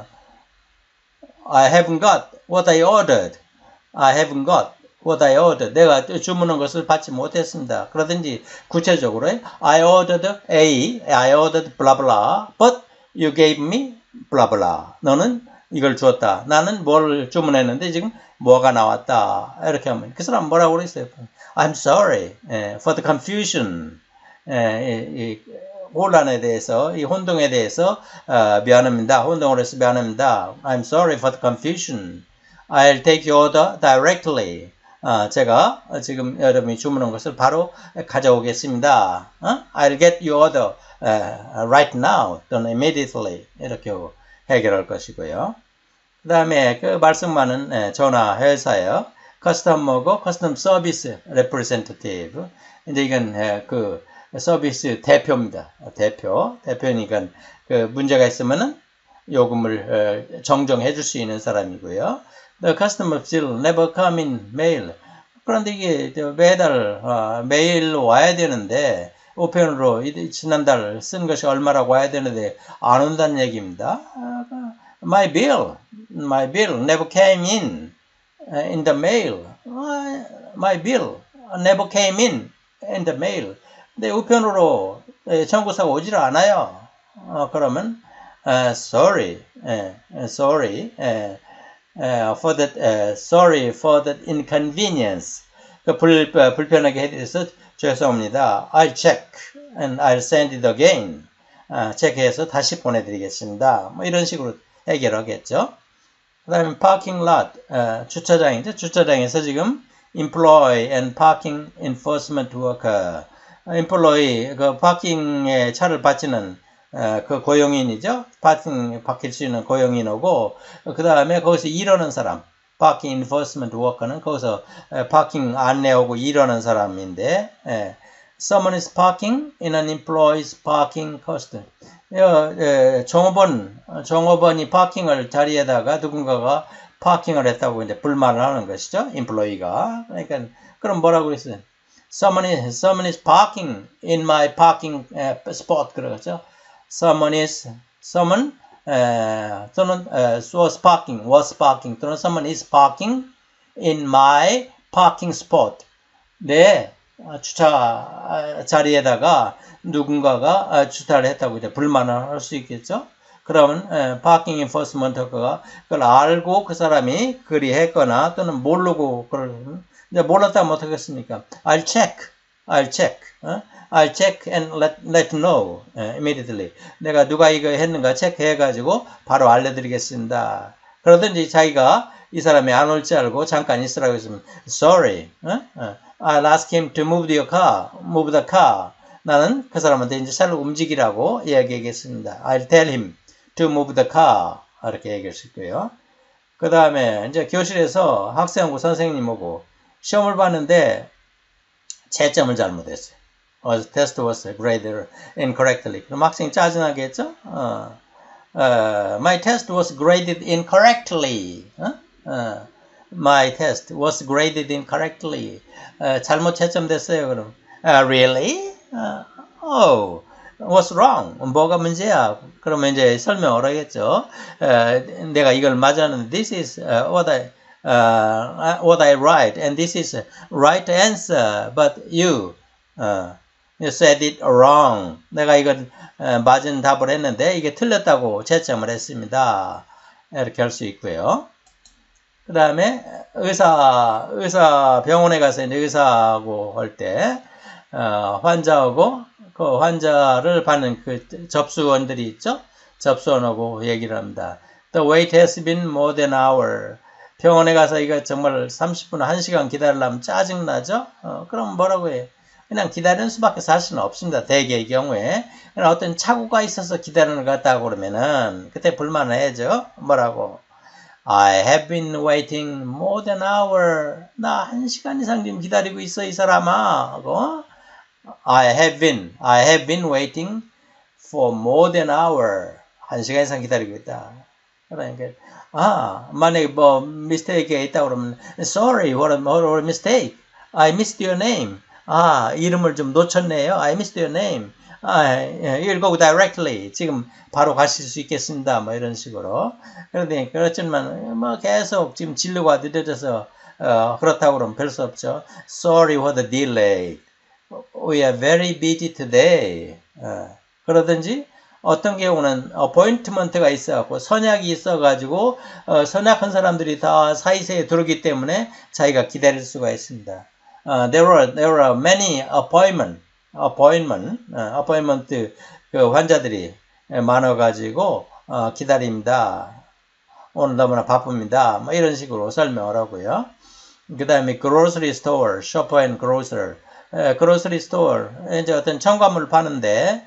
I haven't got what I ordered. I haven't got what I ordered. 내가 주문한 것을 받지 못했습니다. 그러든지 구체적으로 I ordered A, I ordered blah blah, but you gave me blah blah. 너는 이걸 주었다. 나는 뭘 주문했는데 지금 뭐가 나왔다. 이렇게 하면 그 사람 뭐라고 그랬어요? I'm sorry for the confusion. 이 혼란에 대해서, 이 혼동에 대해서 미안합니다. 혼동을 해서 미안합니다. I'm sorry for the confusion. I'll take your order directly. 제가 지금 여러분이 주문한 것을 바로 가져오겠습니다. I'll get your order right now 또는 immediately. 이렇게 해결할 것이고요. 그 다음에 그 말씀만은 전화 회사예요. 커스터머고 커스텀 서비스 레프레젠터티브. 이제 이건 그 서비스 대표입니다. 대표니까 그 문제가 있으면은 요금을 정정해 줄 수 있는 사람이고요. The customer still never come in mail. 그런데 이게 매달 메일로 와야 되는데 우편으로 지난달 쓴 것이 얼마라고 와야 되는데 안 온다는 얘기입니다. My bill never came in the mail. My bill never came in the mail. 근데 우편으로 청구서가 오질 않아요. 그러면 sorry for that inconvenience. 불편하게 해드려서 죄송합니다. I'll check and I'll send it again. 체크해서 다시 보내드리겠습니다. 뭐 이런 식으로 해결하겠죠. 그 다음에 parking lot, 주차장이죠. 주차장에서 지금 employee and parking enforcement worker. employee, 그 파킹에 차를 바치는 그 고용인이죠. 바뀔 수 있는 고용인이고, 그 다음에 거기서 일하는 사람, parking enforcement worker는 거기서 파킹 안내하고 일하는 사람인데, someone is parking in an employee's parking cost. 종업원이 파킹을 자리에다가 누군가가 파킹을 했다고 이제 불만을 하는 것이죠. employee가. 그러니까 그럼 뭐라고 했어요? Someone is parking in my parking spot. 그러죠. someone 또는 was parking 또는 someone is parking in my parking spot. 내 주차 자리에다가 누군가가 주차를 했다고 이제 불만을 할 수 있겠죠. 그러면 parking enforcement가 그걸 알고 그 사람이 그리 했거나 또는 모르고 그걸 이제 몰랐다면 어떻겠습니까? I'll check and let know immediately. 내가 누가 이거 했는가 체크해가지고 바로 알려드리겠습니다. 그러든지 자기가 이 사람이 안 올 줄 알고 잠깐 있으라고 했으면 sorry, I'll ask him to move the car. 나는 그 사람한테 이제 차를 움직이라고 이야기하겠습니다. I'll tell him to move the car. 이렇게 얘기할 수 있고요. 그 다음에 이제 교실에서 학생하고 선생님하고 시험을 봤는데 채점을 잘못했어요. The test was graded incorrectly. 그럼 학생이 짜증나겠죠? My test was graded incorrectly. My test was graded incorrectly. 잘못 채점됐어요. 그럼 really? Oh, what's wrong? 뭐가 문제야? 그러면 이제 설명을 하겠죠. 내가 이걸 맞았는데 this is what I write and this is right answer, but you said it wrong. 내가 이걸 맞은 답을 했는데 이게 틀렸다고 채점을 했습니다. 이렇게 할 수 있고요. 그 다음에 의사 병원에 가서 이제 의사하고 할 때 환자하고 그 환자를 받는 그 접수원들이 있죠. 접수원하고 얘기를 합니다. The wait has been more than an hour. 병원에 가서 이거 정말 30분, 1시간 기다리려면 짜증나죠? 그럼 뭐라고 해요? 그냥 기다리는 수밖에 사실은 없습니다. 대개의 경우에. 그냥 어떤 착오가 있어서 기다리는 것 같다고 그러면은 그때 불만을 해야죠. 뭐라고? I have been waiting more than an hour. 나 1시간 이상 지금 기다리고 있어, 이 사람아. 하고 I have been waiting for more than an hour. 1시간 이상 기다리고 있다. 그러니까 만약에 뭐 미스테이크가 있다 그러면 sorry, what a mistake. I missed your name. 이름을 좀 놓쳤네요. I missed your name. You'll go directly. 지금 바로 가실 수 있겠습니다. 뭐 이런 식으로. 그런데 그렇지만 뭐 계속 지금 진료가 늦어져서 그렇다고 그러면 별 수 없죠. Sorry for the delay. We are very busy today. 그러든지 어떤 경우는 어포인트먼트가 있어갖고 선약이 있어가지고 선약한 사람들이 다 사이사이에 들어오기 때문에 자기가 기다릴 수가 있습니다. There were many appointment 그 환자들이 많아가지고 기다립니다. 오늘 너무나 바쁩니다. 뭐 이런 식으로 설명을 하고요. 그 다음에 grocery store, shopper and grocer. grocery store 이제 어떤 첨가물을 파는데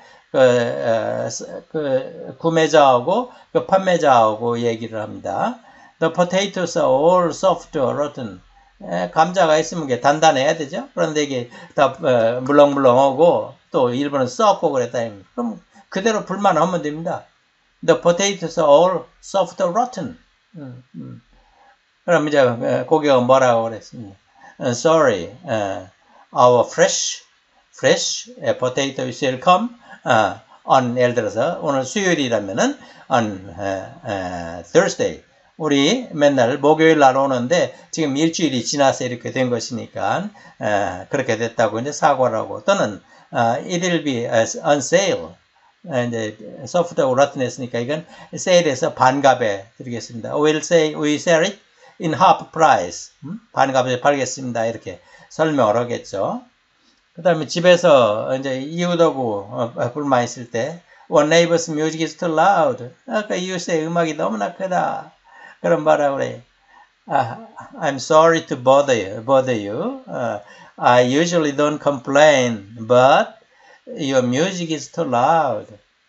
그 구매자하고 그 판매자하고 얘기를 합니다. The potatoes are all soft or rotten. 감자가 있으면 이게 단단해야 되죠. 그런데 이게 다 물렁물렁하고 또 일부는 썩고 그랬다. 그럼 그대로 불만하면 됩니다. The potatoes are all soft or rotten. 그럼 이제 고객은 뭐라고 그랬습니까? Sorry, our fresh potatoes will come on, 예를 들어서 오늘 수요일이라면은 on Thursday. 우리 맨날 목요일 날 오는데 지금 일주일이 지나서 이렇게 된 것이니까 그렇게 됐다고 이제 사과를 하고, 또는 it will be on sale. 이제 soft하고 rotten 했으니까 이건 세일해서 반값에 드리겠습니다. We sell it in half price. 반값에 팔겠습니다. 이렇게 설명을 하겠죠. 그 다음에 집에서 이제 이웃하고 불만 있을 때, One neighbor's music is too loud. 아까 이웃의 음악이 너무나 크다. 그럼 뭐라 그래? I'm sorry to bother you. I usually don't complain, but your music is too loud.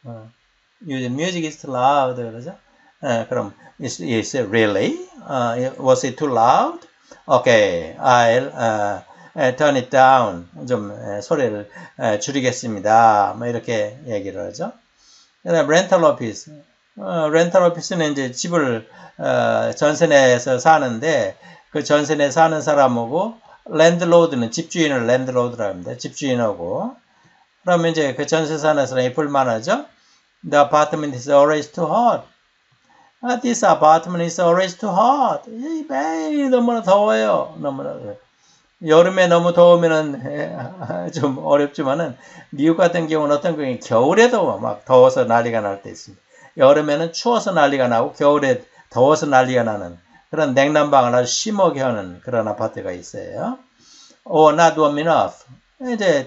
Your music is too loud. 그러죠? 그럼 is it really? Was it too loud? Okay, I'll turn it down. 좀 소리를 줄이겠습니다. 뭐 이렇게 얘기를 하죠. 그다음 렌탈 오피스. 렌탈 오피스는 이제 집을 전세 내에서 사는데, 그 전세 내 사는 사람하고 랜드로드는 집주인을 랜드로드라고 합니다. 집주인하고. 그러면 이제 그 전세 사는 사람이 불만하죠. The apartment is always too hot. This apartment is always too hot. 매일 너무나 더워요. 너무나. 여름에 너무 더우면은 좀 어렵지만은, 미국 같은 경우는 어떤 경우에 겨울에도 막 더워서 난리가 날 때 있습니다. 여름에는 추워서 난리가 나고 겨울에 더워서 난리가 나는 그런 냉난방을 아주 심하게 하는 그런 아파트가 있어요. not warm enough. 이제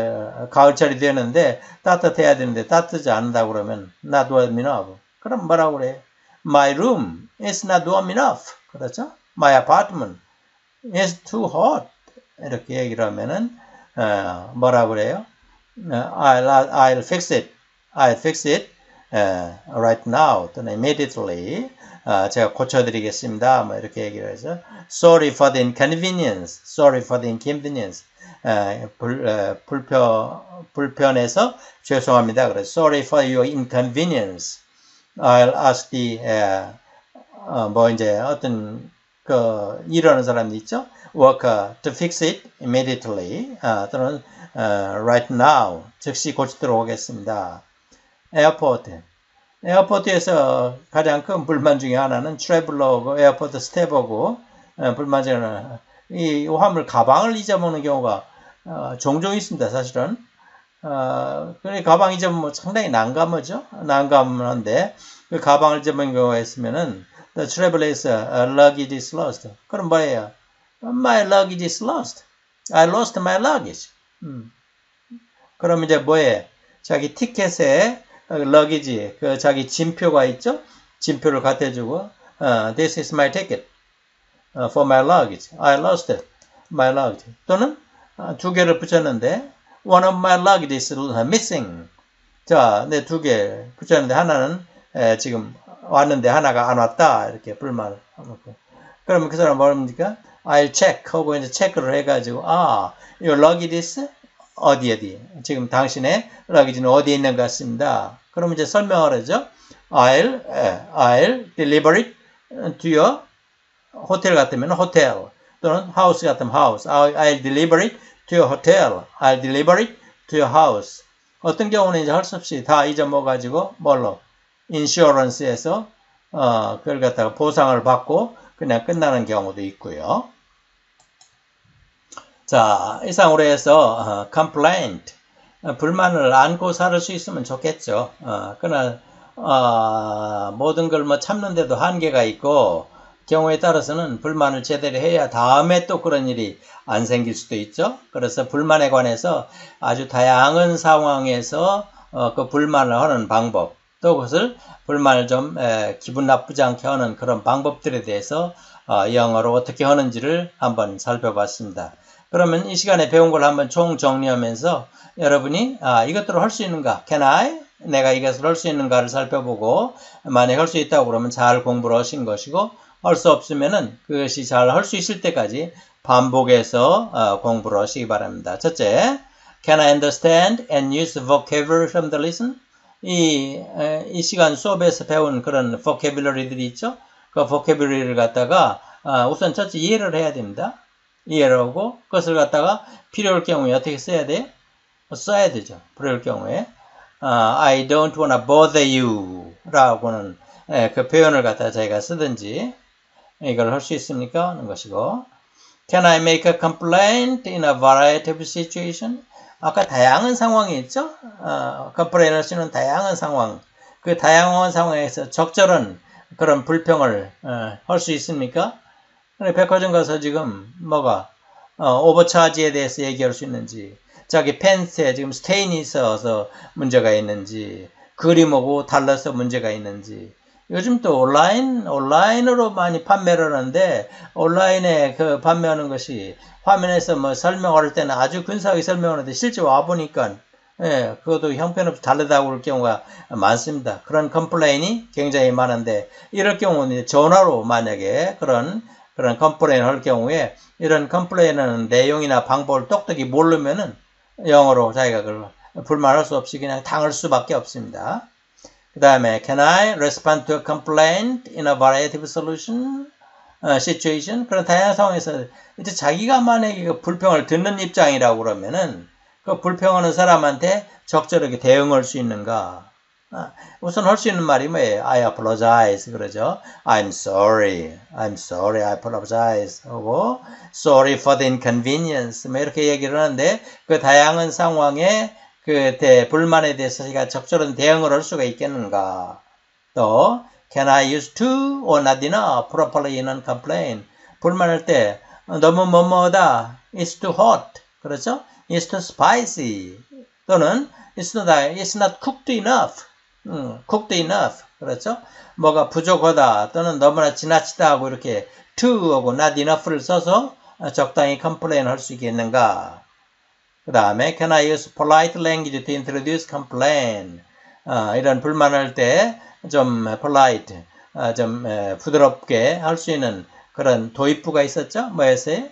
가을철이 되는데 따뜻해야 되는데 따뜻하지 않는다고 그러면 not warm enough. 그럼 뭐라고 그래? My room is not warm enough. 그렇죠? My apartment is too hot. 이렇게 얘기를 하면은 뭐라고 그래요? I'll fix it. I'll fix it right now. 또는 immediately. 제가 고쳐드리겠습니다. 뭐 이렇게 얘기를 해서 Sorry for the inconvenience. Sorry for the inconvenience. 불편해서 죄송합니다. 그래서 Sorry for your inconvenience. I'll ask the 뭐 이제 어떤 그 일하는 사람들 있죠? Worker to fix it immediately. 또는 right now. 즉시 고치도록 하겠습니다. 에어포트에서 가장 큰 불만 중에 하나는 트래블러고 에어포트 스태프하고 불만 중에 하나는 이 화물 가방을 잊어먹는 경우가 종종 있습니다. 사실은 그래 가방 잊어먹으면 상당히 난감하죠. 난감한데 그 가방을 잊어먹는 경우가 있으면은 the traveler's luggage is lost. 그럼 뭐예요? My luggage is lost. I lost my luggage. 그럼 이제 뭐예요? 자기 티켓에 러기지, 그 자기 진표가 있죠? 진표를 갖다 주고, this is my ticket for my luggage. I lost my luggage. 또는 두 개를 붙였는데, one of my luggage is missing. 자, 내 두 개 붙였는데 하나는 지금 왔는데 하나가 안 왔다. 이렇게 불만을 하고. 그러면 그 사람 뭐랍니까? I'll check 하고 이제 체크를 해가지고, your luggage is 어디. 지금 당신의 러기지는 어디에 있는 것 같습니다. 그럼 이제 설명을 하죠. I'll deliver it to your 호텔 같으면 호텔 또는 하우스 같으면 하우스. I'll deliver it to your hotel. I'll deliver it to your house. 어떤 경우는 이제 할 수 없이 다 잊어먹어가지고 뭘로 인슈어런스에서 그걸 갖다가 보상을 받고 그냥 끝나는 경우도 있고요. 자, 이상으로 해서 complaint, 불만을 안고 살 수 있으면 좋겠죠. 그러나 모든 걸 뭐 참는데도 한계가 있고 경우에 따라서는 불만을 제대로 해야 다음에 또 그런 일이 안 생길 수도 있죠. 그래서 불만에 관해서 아주 다양한 상황에서 그 불만을 하는 방법, 또 그것을 불만을 좀 기분 나쁘지 않게 하는 그런 방법들에 대해서 영어로 어떻게 하는지를 한번 살펴봤습니다. 그러면 이 시간에 배운 걸 한번 총 정리하면서 여러분이 이것들을 할 수 있는가? Can I? 내가 이것을 할 수 있는가를 살펴보고 만약 할 수 있다고 그러면 잘 공부를 하신 것이고 할 수 없으면은 그것이 잘 할 수 있을 때까지 반복해서 공부를 하시기 바랍니다. 첫째, Can I understand and use the vocabulary from the lesson? 이 시간 수업에서 배운 그런 vocabulary들이 있죠? 그 vocabulary를 갖다가 우선 첫째 이해를 해야 됩니다. 이해를 하고 그것을 갖다가 필요할 경우에 어떻게 써야 돼요? 써야 되죠. 필요할 경우에 I don't wanna bother you 라고는 그 표현을 갖다가 저희가 쓰든지 이걸 할 수 있습니까? 하는 것이고 Can I make a complaint in a variety of situation? 아까 다양한 상황이 있죠? complain 할 수 있는 다양한 상황 그 다양한 상황에서 적절한 그런 불평을 할 수 있습니까? 백화점 가서 지금 뭐가 오버차지에 대해서 얘기할 수 있는지 자기 팬츠에 지금 스테인이 있어서 문제가 있는지 그림하고 달라서 문제가 있는지 요즘 또 온라인으로 많이 판매를 하는데 온라인에 그 판매하는 것이 화면에서 뭐 설명할 때는 아주 근사하게 설명하는데 실제 와보니까 그것도 형편없이 다르다고 그럴 경우가 많습니다. 그런 컴플레인이 굉장히 많은데 이럴 경우는 전화로 만약에 그런 컴플레인 할 경우에 이런 컴플레인하는 내용이나 방법을 똑똑히 모르면은 영어로 자기가 그걸 불만할 수 없이 그냥 당할 수밖에 없습니다. 그 다음에 Can I respond to a complaint in a variety of situation? 그런 다양한 상황에서 이제 자기가 만약에 그 불평을 듣는 입장이라고 그러면은 그 불평하는 사람한테 적절하게 대응할 수 있는가? 우선 할 수 있는 말이 뭐예요? I apologize 그러죠. I'm sorry, I apologize 하고 sorry for the inconvenience 뭐 이렇게 얘기를 하는데 그 다양한 상황에 그 불만에 대해서 자기가 적절한 대응을 할 수가 있겠는가? 또 Can I use to or not enough properly in a complaint? 불만할 때 너무 뭐뭐다 It's too hot 그렇죠? It's too spicy 또는 It's not cooked enough cooked enough 그렇죠? 뭐가 부족하다 또는 너무나 지나치다 하고 이렇게 to하고 not enough를 써서 적당히 컴플레인 할 수 있겠는가? 그 다음에 Can I use polite language to introduce complaint? 이런 불만할 때 좀 polite, 좀 부드럽게 할 수 있는 그런 도입부가 있었죠? 뭐였어요?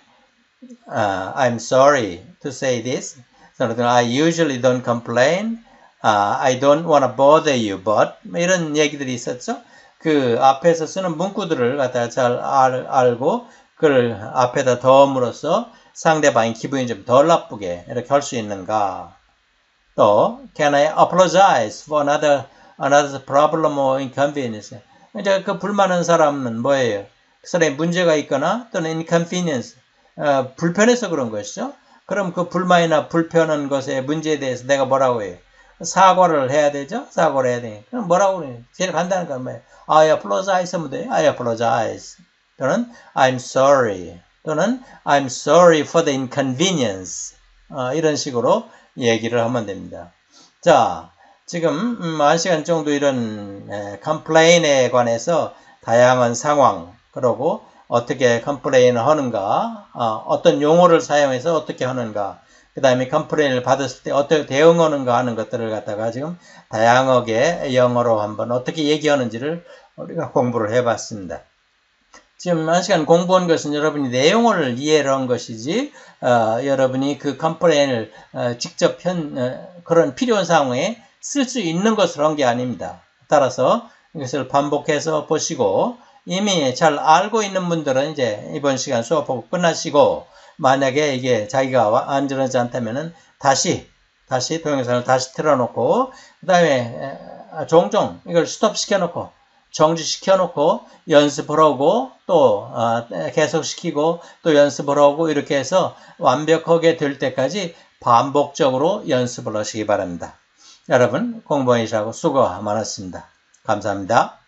I'm sorry to say this. I usually don't complain. I don't want to bother you, but 이런 얘기들이 있었죠. 그 앞에서 쓰는 문구들을 갖다가 잘 알고 그걸 앞에다 덤으로써 상대방의 기분이 좀 덜 나쁘게 이렇게 할 수 있는가. 또 Can I apologize for another problem or inconvenience? 이제 그 불만한 사람은 뭐예요? 그 사람이 문제가 있거나 또는 inconvenience 불편해서 그런 것이죠. 그럼 그 불만이나 불편한 것의 문제에 대해서 내가 뭐라고 해요? 사과를 해야 되죠? 사과를 해야 돼. 그럼 뭐라고 그래요? 제일 간단한 건 뭐예요? I apologize 하면 돼요. I apologize. 또는 I'm sorry. 또는 I'm sorry for the inconvenience. 이런 식으로 얘기를 하면 됩니다. 자, 지금 1시간 정도 이런 컴플레인에 관해서 다양한 상황, 그리고 어떻게 컴플레인을 하는가, 어떤 용어를 사용해서 어떻게 하는가, 그 다음에 컴플레인을 받았을 때 어떻게 대응하는가 하는 것들을 갖다가 지금 다양하게 영어로 한번 어떻게 얘기하는지를 우리가 공부를 해봤습니다. 지금 1시간 공부한 것은 여러분이 내용을 이해를 한 것이지 여러분이 그 컴플레인을 직접 그런 필요한 상황에 쓸 수 있는 것을 한 게 아닙니다. 따라서 이것을 반복해서 보시고 이미 잘 알고 있는 분들은 이제 이번 시간 수업하고 끝나시고 만약에 이게 자기가 안전하지 않다면은 다시 동영상을 다시 틀어놓고 그 다음에 종종 이걸 스톱 시켜놓고 정지시켜놓고 연습을 하고 또 계속시키고 또 연습을 하고 이렇게 해서 완벽하게 될 때까지 반복적으로 연습을 하시기 바랍니다. 여러분 공부하시라고 수고 많았습니다. 감사합니다.